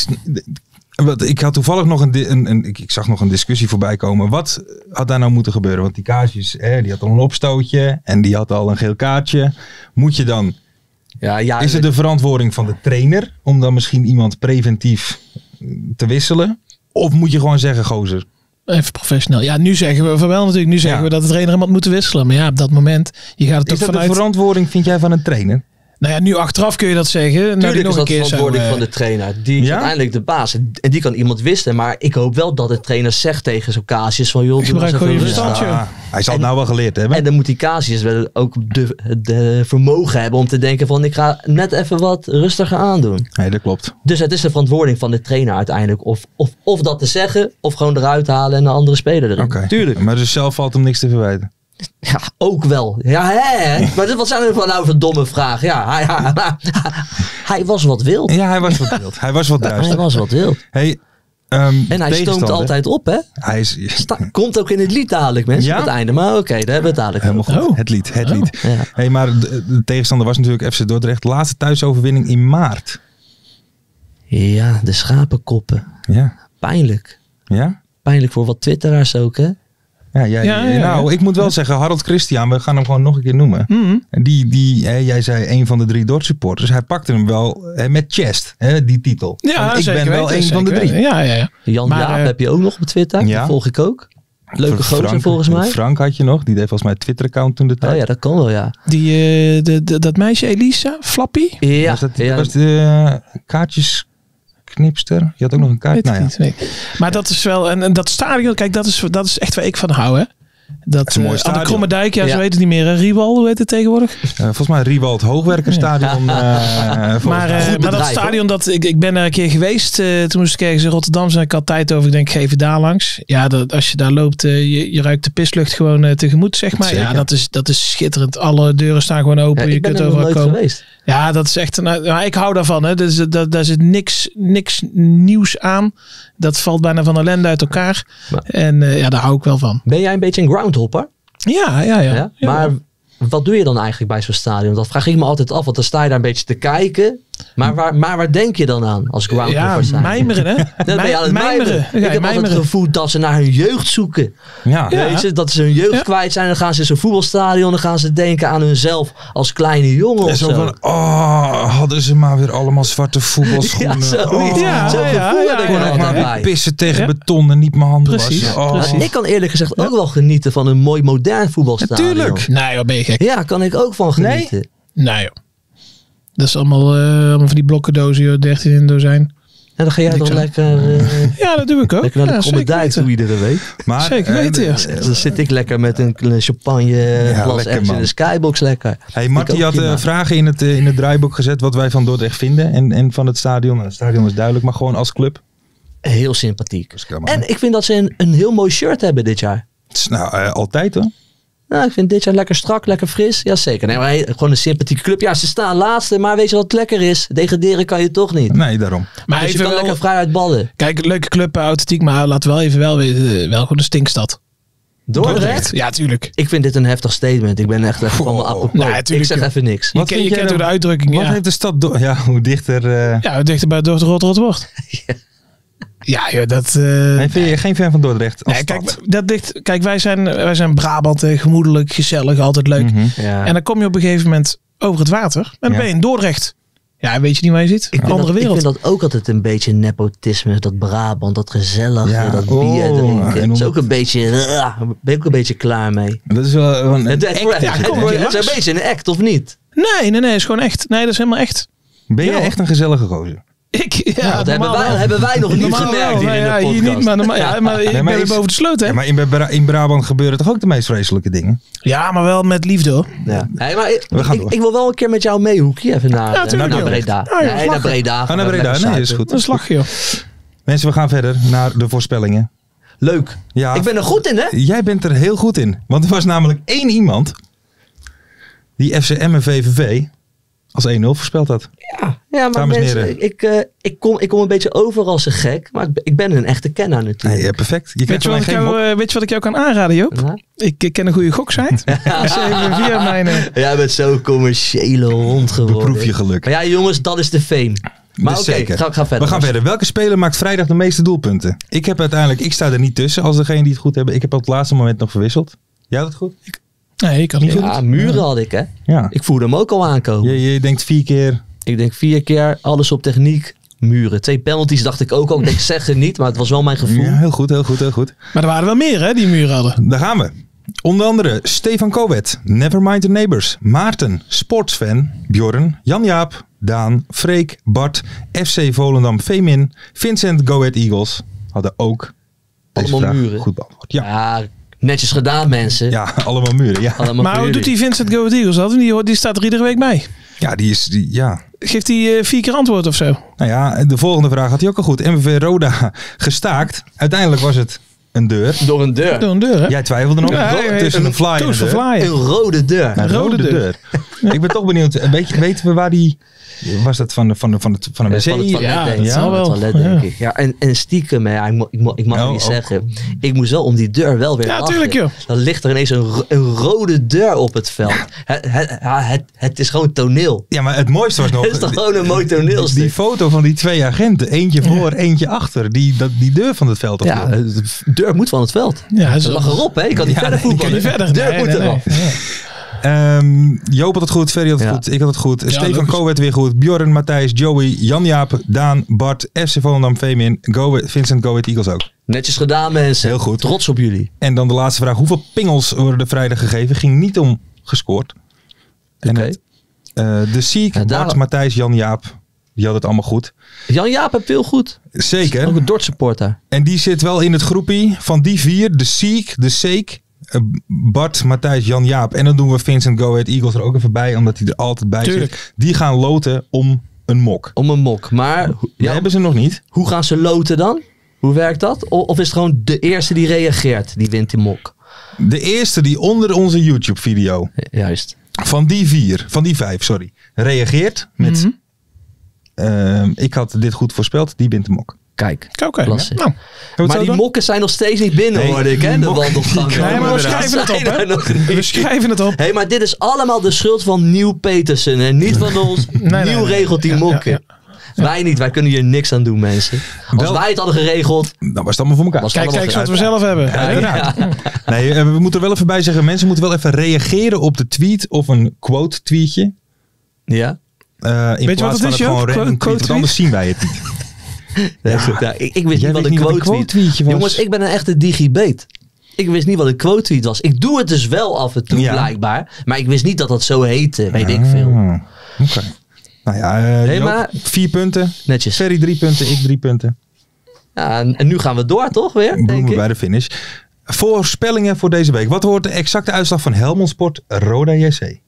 ik had toevallig nog ik zag nog een discussie voorbij komen. Wat had daar nou moeten gebeuren? Want die Casius, die had al een opstootje en die had al een geel kaartje. Moet je dan... is het de verantwoording van de trainer om dan misschien iemand preventief te wisselen? Of moet je gewoon zeggen, gozer? Even professioneel. Ja, nu zeggen we van wel natuurlijk. Nu zeggen we dat de trainer hem had moeten wisselen. Maar ja, op dat moment, je gaat het is toch dat de verantwoording, vind jij, van een trainer? Nou ja, nu achteraf kun je dat zeggen. Tuurlijk is dat de verantwoording van de trainer. Die is uiteindelijk de baas. En die kan iemand wisselen. Maar ik hoop wel dat de trainer zegt tegen zo'n Casius van... joh, gebruik gewoon je verstandje. Hij zal het nou wel geleerd hebben. En dan moet die Casius wel ook de vermogen hebben om te denken van... ik ga net even wat rustiger aandoen. Nee, dat klopt. Dus het is de verantwoording van de trainer uiteindelijk. Of dat te zeggen, of gewoon eruit halen en een andere speler erin. Okay. Tuurlijk. Maar dus zelf valt hem niks te verwijten. Ja, ook wel. Ja, hè? Maar wat zijn er nou voor domme vragen? Ja, hij was wat wild. Ja, hij was wat wild. Hij was wat duister. Hij was wat wild. Hey, en hij stoomt altijd op, hè? Komt ook in het lied dadelijk, mensen, op het einde. Maar oké, daar hebben we het dadelijk helemaal goed. Het lied. Ja. Hey, maar de tegenstander was natuurlijk FC Dordrecht. Laatste thuisoverwinning in maart. Ja, de schapenkoppen. Ja. Pijnlijk. Ja? Pijnlijk voor wat twitteraars ook, hè? Nou, ik moet wel zeggen, Harold Christian, we gaan hem gewoon nog een keer noemen. Jij zei een van de 3 Dort supporters. Hij pakte hem wel met chest, die titel. Ja, ik ben wel een van de 3. Ja. Jan Jaap heb je ook nog op Twitter. Die volg ik ook. Leuke gozer volgens mij. Frank had je nog. Die deed volgens mij Twitter-account toen de tijd. Oh ja, dat kan wel, ja. Dat meisje Elisa, Flappy? Ja. Was de kaartjes... Knipster. Je had ook nog een kaart. Weet ik niet, nee. Maar dat is wel... En dat stadion, kijk, dat is echt waar ik van hou, hè. Dat is een mooi aan de stadion. Kromme Dijk, zo heet het niet meer. Riewal, hoe heet het tegenwoordig? Volgens mij Riewald Hoogwerkerstadion. Maar dat stadion, ik ben er een keer geweest. Toen moest ik ergens in Rotterdam zijn. Ik had tijd over. Ik denk, geef het daar langs. Ja, als je daar loopt, je ruikt de pislucht gewoon tegemoet, zeg maar. Zeker. Ja, dat is schitterend. Alle deuren staan gewoon open. Ja, je ik ben kunt er nog overal nooit komen. geweest. Ja, dat is echt... ik hou daarvan. Hè. Dus, daar zit niks nieuws aan. Dat valt bijna van ellende uit elkaar. Maar- En daar hou ik wel van. Ben jij een beetje een groundhopper? Ja. Ja? Maar wat doe je dan eigenlijk bij zo'n stadion? Dat vraag ik me altijd af, want dan sta je daar een beetje te kijken. Maar waar denk je dan aan als groundhopper zijn? mijmeren, hè? Dan ben je aan het mijmeren. Ik heb altijd het gevoel dat ze naar hun jeugd zoeken. Ja. Weet je, dat ze hun jeugd kwijt zijn. Dan gaan ze in zo'n voetbalstadion. Dan gaan ze denken aan hunzelf als kleine jongen of En zo zo. van, hadden ze maar weer allemaal zwarte voetbalschoenen. Ja, zoiets. Ja, Zo'n ja, gevoel ja, heb ik ja, er ja. altijd Maar bij. pissen tegen beton en niet mijn handen Precies, wassen. Oh. precies. Ik kan eerlijk gezegd ook wel genieten van een mooi modern voetbalstadion. Natuurlijk. Nee, wat ben je gek? Ja, kan ik ook van genieten. Nee, joh. Dat is allemaal van die blokkendozen, joh, 13 in een dozijn. En dan ga jij toch aan. lekker, Ja, dat doe ik ook. lekker naar de Ja, Kromme zeker Dijk weten. toe iedere week. Maar, Zeker weten, ja. Dan zit ik lekker met een champagne glas lekker, ergens in man. de skybox lekker. Hey, Marty Ik ook had prima. vragen in het draaiboek gezet wat wij van Dordrecht vinden en van het stadion. Nou, het stadion is duidelijk, maar gewoon als club. Heel sympathiek. helemaal- En ik vind dat ze een heel mooi shirt hebben dit jaar. Het is nou altijd hoor. Nou, ik vind dit jaar lekker strak, lekker fris. Jazeker. Nee, maar gewoon een sympathieke club. Ja, ze staan laatste, maar weet je wat lekker is? Degraderen kan je toch niet. Nee, daarom. Maar Dus je even kan wel, lekker vrij uit ballen. kijk, leuke club, authentiek, maar laten we wel even wel weten, wel gewoon een stinkstad. Dordrecht? Ja, tuurlijk. Ik vind dit een heftig statement. Ik ben echt van mijn apropos. Nou ja, ik tuurlijk. zeg even niks. Je, Wat vind je jij kent dan- door de uitdrukking, Wat ja. heeft de stad... Ja, hoe dichter... Ja, hoe dichter bij Dordrecht wordt. Ja, joh, dat... Nee, vind je geen fan van Dordrecht als nee, stad? kijk, wij zijn Brabant, gemoedelijk, gezellig, altijd leuk. Mhm. Ja. En dan kom je op een gegeven moment over het water. En dan Ja. ben je in Dordrecht. Ja, weet je niet waar je zit? Ik vind, Andere dat, wereld. ik vind dat ook altijd een beetje nepotisme. Dat Brabant, dat gezellige, Ja. dat bier Oh, drinken. en Dat is om- ook een beetje... ben ik ook een beetje klaar mee. Dat is wel een Het act. kom maar, is een beetje een act, of niet? Nee, is gewoon echt. Nee, dat is helemaal echt. Ben jij Ja. echt een gezellige gozer? Ja, dat normaal wel. hebben wij nog niet Normaal gemerkt wel. hier Nou in de ja, podcast. hier niet, maar, normaal, ja, maar ik maar ben weer is- boven de sloot, hè? Ja, maar in Brabant gebeuren toch ook de meest vreselijke dingen? Ja, maar wel met liefde, hoor. Ja. Hey, maar We gaan door. ik wil wel een keer met jou mee, Hoekie. Even naar, Ja, tuurlijk, naar joh. Breda. Ja, joh, nee, lachen. naar Breda. Ga naar Breda. Lekker Nee, is zuipen. goed. Een slag, joh. Mensen, we gaan verder naar de voorspellingen. Leuk. Ja, Ik ben er goed in, hè? jij bent er heel goed in. Want er was namelijk één iemand die FCM en VVV als 1-0 voorspeld had. Ja, maar Dames en mensen, heren. ik kom een beetje over als een gek. Maar ik ben een echte kenner natuurlijk. Nee, perfect. Je Weet krijgt je, wat alleen ik geen jou, mop. weet je wat ik jou kan aanraden, Joop? Nou, Ik ken een goede goksite. Dus even via mijn... jij bent zo'n commerciële hond geworden. Beproef je geluk. Maar ja, jongens, dat is de fame. Maar Dus oké, zeker. ga verder. We gaan verder. Welke speler maakt vrijdag de meeste doelpunten? Ik sta er niet tussen als degene die het goed hebben. Ik heb op het laatste moment nog verwisseld. Jij had het goed? Nee, ik kan niet Ja, goed. Muren had ik, hè? Ja. Ik voelde hem ook al aankomen. Je denkt 4 keer. Ik denk 4 keer, alles op techniek, Muren. 2 penalties dacht ik ook al. Ik denk, zeg het niet, maar het was wel mijn gevoel. Ja, heel goed, heel goed, heel goed. Maar er waren wel meer, hè, die muren hadden. Daar gaan we. Onder andere Stefan Kowet, Nevermind the Neighbors, Maarten, Sportsfan, Bjorn, Jan-Jaap, Daan, Freek, Bart, FC Volendam Vemin, Vincent Go Ahead Eagles hadden ook deze Allemaal vraag muren. goed beantwoord. Ja, Ja, netjes gedaan, mensen. ja, allemaal muren. Ja, Allemaal Maar voor hoe doet jullie. die Vincent Go Ahead Eagles dat? Die staat er iedere week bij. ja ja. Geeft hij 4 keer antwoord of zo? Nou ja, de volgende vraag had hij ook al goed. MVV Roda gestaakt. Uiteindelijk was het een deur. Door een deur. Door een deur, hè? Jij twijfelde nog tussen een fly en een Toes deur. Fly. Een rode deur. Een rode deur. Ik ben toch benieuwd. Weten we waar die... Was dat van de wc? Van het toilet, Ja, denk dat ik. zal Van het wel. toilet, Ja. denk ik. Ja, en stiekem, hè, ik mag het niet ook. zeggen. Ik moest wel om die deur wel weer Ja, lachen. tuurlijk, joh. Dan ligt er ineens een rode deur op het veld. Het is gewoon toneel. Ja, maar het mooiste was nog... Het is toch gewoon een mooi toneelstuk. Die foto van die 2 agenten. Eentje voor, eentje achter. Die deur van het veld. Ja, de deur moet van het veld. Ja, Ze lag erop, hè? Ik kan niet Ja, verder nee, ik kan voetballen. niet verder. De deur Nee, moet nee, eraf. nee. Ja. Joop had het goed, Ferry had het Ja. goed, ik had het goed. Stefan logisch. Kowet weer goed. Bjorn, Matthijs, Joey, Jan-Jaap, Daan, Bart, FC Volendam, Vemin, Vincent Go Ahead Eagles ook. Netjes gedaan, mensen. Heel goed. Trots op jullie. En dan de laatste vraag. Hoeveel pingels worden er vrijdag gegeven? Ging niet om gescoord. En Oké. het, de Siek, Ja, daar- Bart, Matthijs, Jan-Jaap, Die had het allemaal goed. Jan-Jaap heeft veel goed. Zeker. Ook een Dort-supporter. En die zit wel in het groepie van die 4. De Siek, de Seek, Bart, Matthijs, Jan-Jaap. En dan doen we Vincent Go Ahead Eagles er ook even bij. Omdat hij er altijd bij zit. Die gaan loten om een mok. Om een mok. Maar Die hebben ze nog niet. Hoe gaan ze loten dan? Hoe werkt dat? Of is het gewoon de eerste die reageert, die wint die mok? De eerste die onder onze YouTube video. Juist. Van die 5, reageert met... ik had dit goed voorspeld, die wint de mok. Kijk, Oké. klasse. Nou, Maar die mokken zijn nog steeds niet binnen, hoorde ik, hè? De wandelgang. Nee, maar we schrijven het op, hè? We schrijven het op. Hé, maar dit is allemaal de schuld van Nieuw Petersen en niet van ons. Nieuw regelt die mokken. Ja. Wij niet, wij kunnen hier niks aan doen, mensen. Als wij het hadden geregeld... Dan was het allemaal voor elkaar. was het Kijk allemaal wat we zelf hebben. Uiteraard. Nee, we moeten er wel even bij zeggen. Mensen moeten wel even reageren op de tweet of een quote tweetje. Ja? In Weet je wat plaats het is, van Joop? gewoon random tweet. Want anders zien wij het niet. Ja, ik wist Jij niet wat weet een niet wat een quote tweet quote-tweetje was. Jongens, ik ben een echte digibeet. Ik wist niet wat een quote tweet was. Ik doe het dus wel af en toe, Ja. blijkbaar. Maar ik wist niet dat dat zo heette, weet ik veel. Oké. Nou ja, Joop, maar- 4 punten. Netjes. Ferry 3 punten, ik 3 punten. Ja, en nu gaan we door, toch weer? Denk Bloemen ik. bij de finish. Voorspellingen voor deze week. Wat wordt de exacte uitslag van Helmond Sport Roda JC?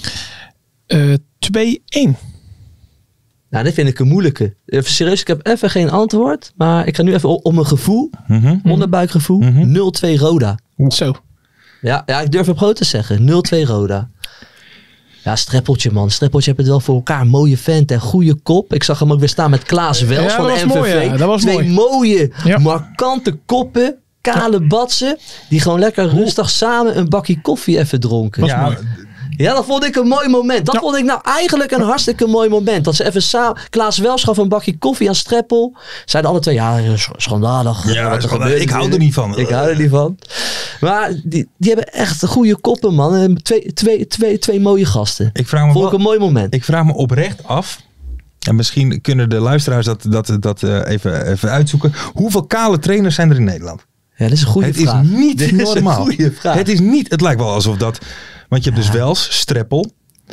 2-1. Nou, dit vind ik een moeilijke. Even serieus, ik heb even geen antwoord. Maar ik ga nu even om mijn gevoel. Onderbuikgevoel. 0-2 Roda. Zo. Ja, ik durf het groot te zeggen. 0-2 Roda. Ja, Streppeltje, man. Streppeltje heeft het wel voor elkaar. Mooie vent en goede kop. Ik zag hem ook weer staan met Klaas Wels Ja, van dat was MVV. mooi, ja. Dat was 2 mooi. mooie, Ja. markante koppen. Kale batsen. Die gewoon lekker rustig samen een bakje koffie even dronken. Ja, dat vond ik een mooi moment. Dat vond ik nou eigenlijk een hartstikke mooi moment. Dat ze even samen... Klaas Wels gaf een bakje koffie aan Streppel. Zeiden alle twee, ja, schandalig. Ja, wat er schandalig. gebeurt Ik hou er natuurlijk. niet van. Ik hou er niet van. Maar die hebben echt goede koppen, man. Twee mooie gasten. Ik vraag me Vond ik een mooi moment. Ik vraag me oprecht af. En misschien kunnen de luisteraars dat even uitzoeken. Hoeveel kale trainers zijn er in Nederland? Ja, dat is een goede Het vraag. is niet Dit is een normaal. goede vraag. Het is niet. Het lijkt wel alsof dat. Want je hebt dus Wels, Streppel,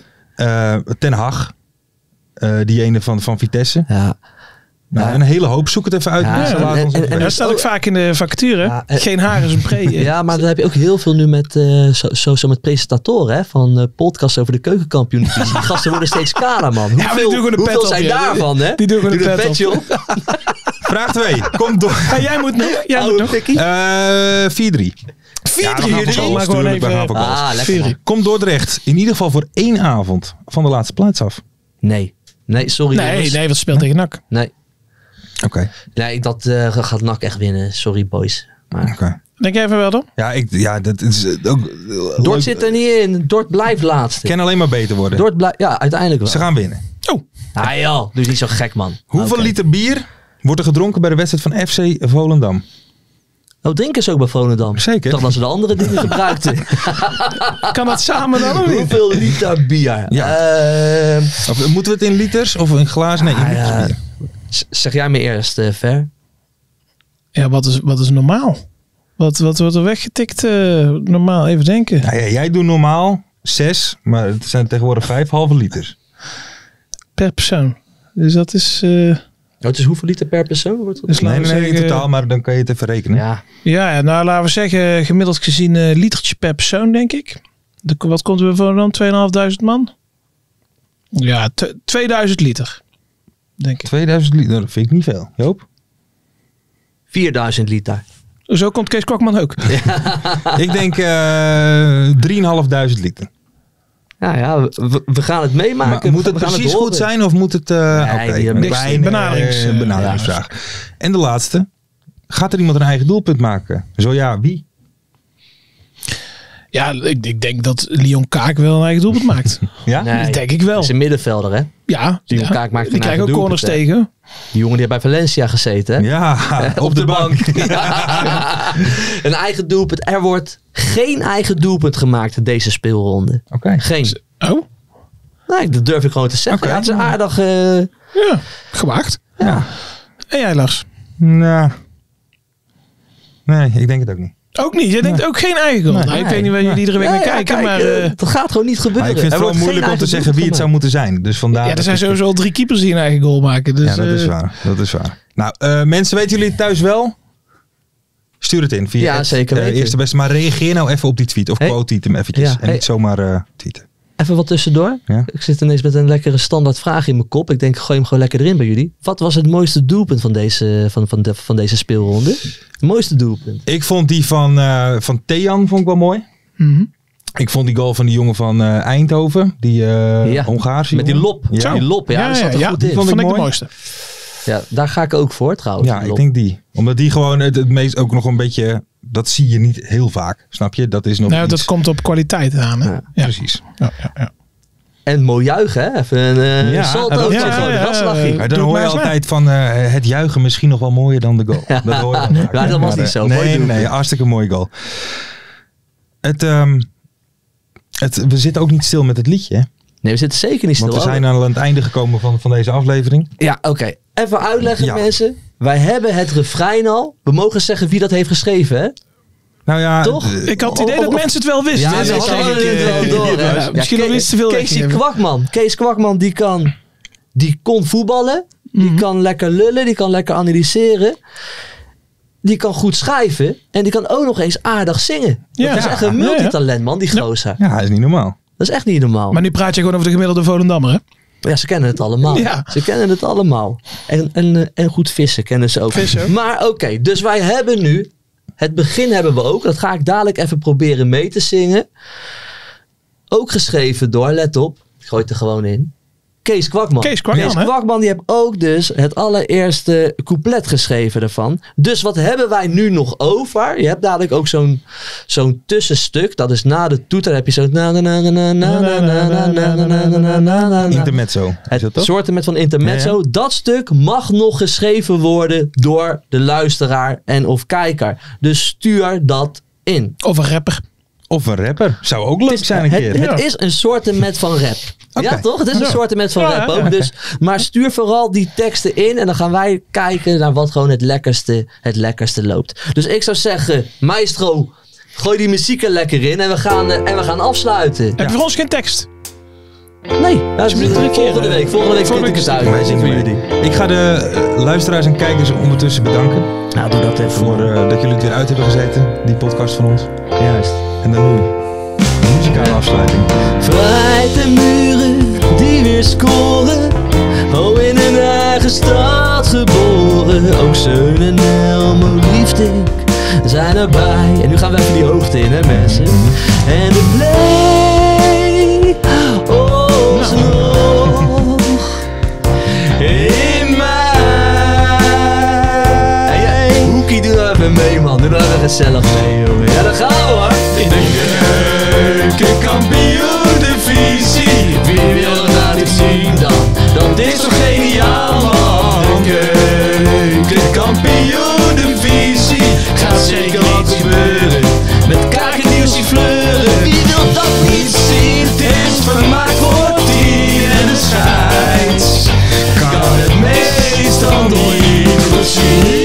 Ten Hag, die ene van Vitesse. Ja. Nou, Ja. een hele hoop. Zoek het even uit. Ja, mensen. Laat ons en- even en- Dat staat ook vaak in de vacature. Ja, Geen haar is een pre. Ja, maar dan heb je ook heel veel nu met, zo met presentatoren, hè, van podcasts over de keukenkampioen. Die gasten worden steeds kaler, man. maar die doen gewoon een pet hoeveel op, zijn ja. daarvan, hè? Die doen gewoon een Doe pet petje op. Vraag 2. Komt door. Ja, jij moet nog. Jij moet Oude nog. pikkie. 4-3. 4-3. Maar gewoon We gaan even. voor goals. Ah, lekker man. Komt Dordrecht in ieder geval voor 1 avond van de laatste plaats af. Nee, sorry. jongens. Nee, wat speelt tegen NAC? Nee, Oké. dat gaat NAC echt winnen. Sorry, boys. Maar Denk jij even wel dan? Ja, dat is ook. Dort leuk. zit er niet in. Dort blijft laatste. Kan alleen maar beter worden. Dort blijft, ja, uiteindelijk wel. Ze gaan winnen. Oh, Ah joh, doe niet zo gek, man. Hoeveel Oké. liter bier wordt er gedronken bij de wedstrijd van FC Volendam? Oh, drinken ze ook bij Volendam? Zeker. Ik dacht dat ze de andere dingen gebruikten. kan dat samen dan ook niet? Hoeveel liter bier? Ja. Of, moeten we het in liters of in glazen? Nee, in liters ja. bier. Zeg jij me eerst, Ver? Ja, wat is normaal? Wat wordt er weggetikt? Normaal, even denken. Nou ja, jij doet normaal 6, maar het zijn tegenwoordig 5 halve liters. Per persoon. Dus dat is... Het is hoeveel liter per persoon? Wordt het? Dus Nee, laten we in zeggen- totaal, maar dan kan je het even rekenen. Ja, Ja, nou laten we zeggen gemiddeld gezien litertje per persoon, denk ik. Wat komt er voor dan? 2.500 man? Ja, 2000 liter. Denk ik. 2000 liter, dat vind ik niet veel. Joop? 4000 liter. Zo komt Kees Kwakman ook. Ik denk 3.500 liter. Ja, we gaan het meemaken. Maar moet het We gaan precies horen. goed zijn of moet het... die Oké, hebben een niks. kleine, Benaderings- benaderingsvraag. En de laatste. Gaat er iemand een eigen doelpunt maken? Zo ja, wie? Ja, ik denk dat Leon Kaak wel een eigen doelpunt maakt. Ja? Nee, Dat denk ik wel. Dat is een middenvelder, hè? Ja, Leon Kaak maakt die een krijgen eigen ook corners doelpunt, tegen. Die jongen die heeft bij Valencia gezeten, hè? Ja, op de bank. Een eigen doelpunt. Er wordt geen eigen doelpunt gemaakt deze speelronde. Oké. Geen. Oh, Nee, dat durf ik gewoon te zeggen. Oké. Ja, het is aardig... ja. Gewaagd. Ja. En jij, Lars? Nou. Nee, ik denk het ook niet. Ook niet. Je denkt ook geen eigen goal. Nou, ik weet niet waar jullie iedere week naar kijken. Maar dat gaat gewoon niet gebeuren. Maar ik vind het vooral moeilijk om te zeggen wie het zou moeten zijn. Dus vandaar er zijn sowieso al 3 keepers die een eigen goal maken. Dus, ja, dat is waar. Nou, mensen, weten jullie het thuis wel? Stuur het in via zeker weten. Eerste Beste. Maar reageer nou even op die tweet. Of quote hem eventjes. Ja, en niet zomaar tweeten. Even wat tussendoor. Ja? Ik zit ineens met een lekkere standaard vraag in mijn kop. Ik denk, gooi hem gewoon lekker erin bij jullie. Wat was het mooiste doelpunt van deze speelronde? Het mooiste doelpunt. Ik vond die van Tejan vond ik wel mooi. Mm-hmm. Ik vond die goal van die jongen van Eindhoven. Die Hongaarse met die lop. Ja. Die lop, dat zat er goed in. Die vond ik de mooiste. Ja, daar ga ik ook voor trouwens. Ja, ik denk die. Omdat die gewoon het meest ook nog een beetje... Dat zie je niet heel vaak, snap je? Dat is nog iets. Dat komt op kwaliteit aan. Hè? Ja. Precies. Ja. En mooi juichen, hè? Even een saltootje gewoon, een raslachje. Dan hoor je altijd van het juichen misschien nog wel mooier dan de goal. Dat hoor je dan. Ja, dat was niet zo. Nee, hartstikke mooi goal. We zitten ook niet stil met het liedje, hè? Nee, we zitten zeker niet stil. Want we zijn aan het einde gekomen van deze aflevering. Ja, oké. Even uitleggen, mensen. Wij hebben het refrein al. We mogen zeggen wie dat heeft geschreven, hè? Nou ja, toch? Ik had het idee dat mensen het wel wisten. Ja, ze hadden het wel door. Misschien nog iets te veel. Kees Kwakman, die kon voetballen. Die kan lekker lullen. Die kan lekker analyseren. Die kan goed schrijven. En die kan ook nog eens aardig zingen. Dat is echt een multitalent, man, die gozer. Ja, dat is niet normaal. Dat is echt niet normaal. Maar nu praat je gewoon over de gemiddelde Volendammer, hè? Ja, ze kennen het allemaal. Ja. Ze kennen het allemaal. En goed vissen kennen ze ook. Maar oké, dus wij hebben nu... Het begin hebben we ook. Dat ga ik dadelijk even proberen mee te zingen. Ook geschreven door, let op. Ik gooi het er gewoon in. Kees Kwakman. Kees Kwakman, die heeft ook dus het allereerste couplet geschreven ervan. Dus wat hebben wij nu nog over? Je hebt dadelijk ook zo'n tussenstuk. Dat is na de toeter heb je zo'n... Intermezzo. Het soortement van intermezzo. Ja. Dat stuk mag nog geschreven worden door de luisteraar en of kijker. Dus stuur dat in. Of een rapper. Zou ook leuk zijn een keer. Het is een soortement van rap. Okay. Ja, toch? Het is een soortement van rap ook. Dus, maar stuur vooral die teksten in. En dan gaan wij kijken naar wat gewoon het lekkerste loopt. Dus ik zou zeggen, maestro, gooi die muziek er lekker in. En we gaan afsluiten. Heb je voor ons geen tekst? Nee, volgende week vind ik het uit. Wij zingen voor jullie. Ik ga de luisteraars en kijkers ondertussen bedanken. Nou, doe dat even. Voor dat jullie het weer uit hebben gezeten. Die podcast van ons. Juist. En dan nu de muzikale afsluiting. Vrijheid en muren die weer scoren. Oh, in een eigen stad geboren. Ook Zeun en Elmo liefde zijn erbij. En nu gaan we even die hoogte in, hè mensen. En de play ons nog in mij. Hey, Hoekie, doe nou even mee, man. Doe nou even gezellig mee, jongen. Ja, dan gaan we, hoor. In de keukenkampioen-divisie. Wie wil het nou niet zien dan? Dat is toch geniaal, man. De keukenkampioen-divisie. Gaat zeker wat gebeuren. Met kaken nieuws die fleuren. Wie wil dat niet zien? Het is vermaakt voor 10 en de scheids. Kan het meestal niet voorzien.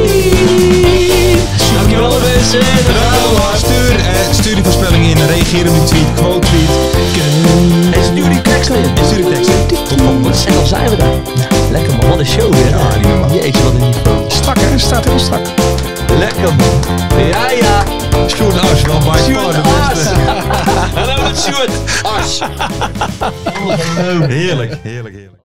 Dankjewel mensen. Stuur die voorspelling in, reageer op die tweet, quote tweet. En stuur die tekst in. Tot volgende. En dan zijn we daar. Lekker man, wat een show weer. Ja, niet normaal. Jeetje, wat een niveau. Strak hè, staat heel strak. Lekker man. Ja. Sjoerd Ars, wel bij Sjoerd Ars. Hallo met Sjoerd Ars. Heerlijk.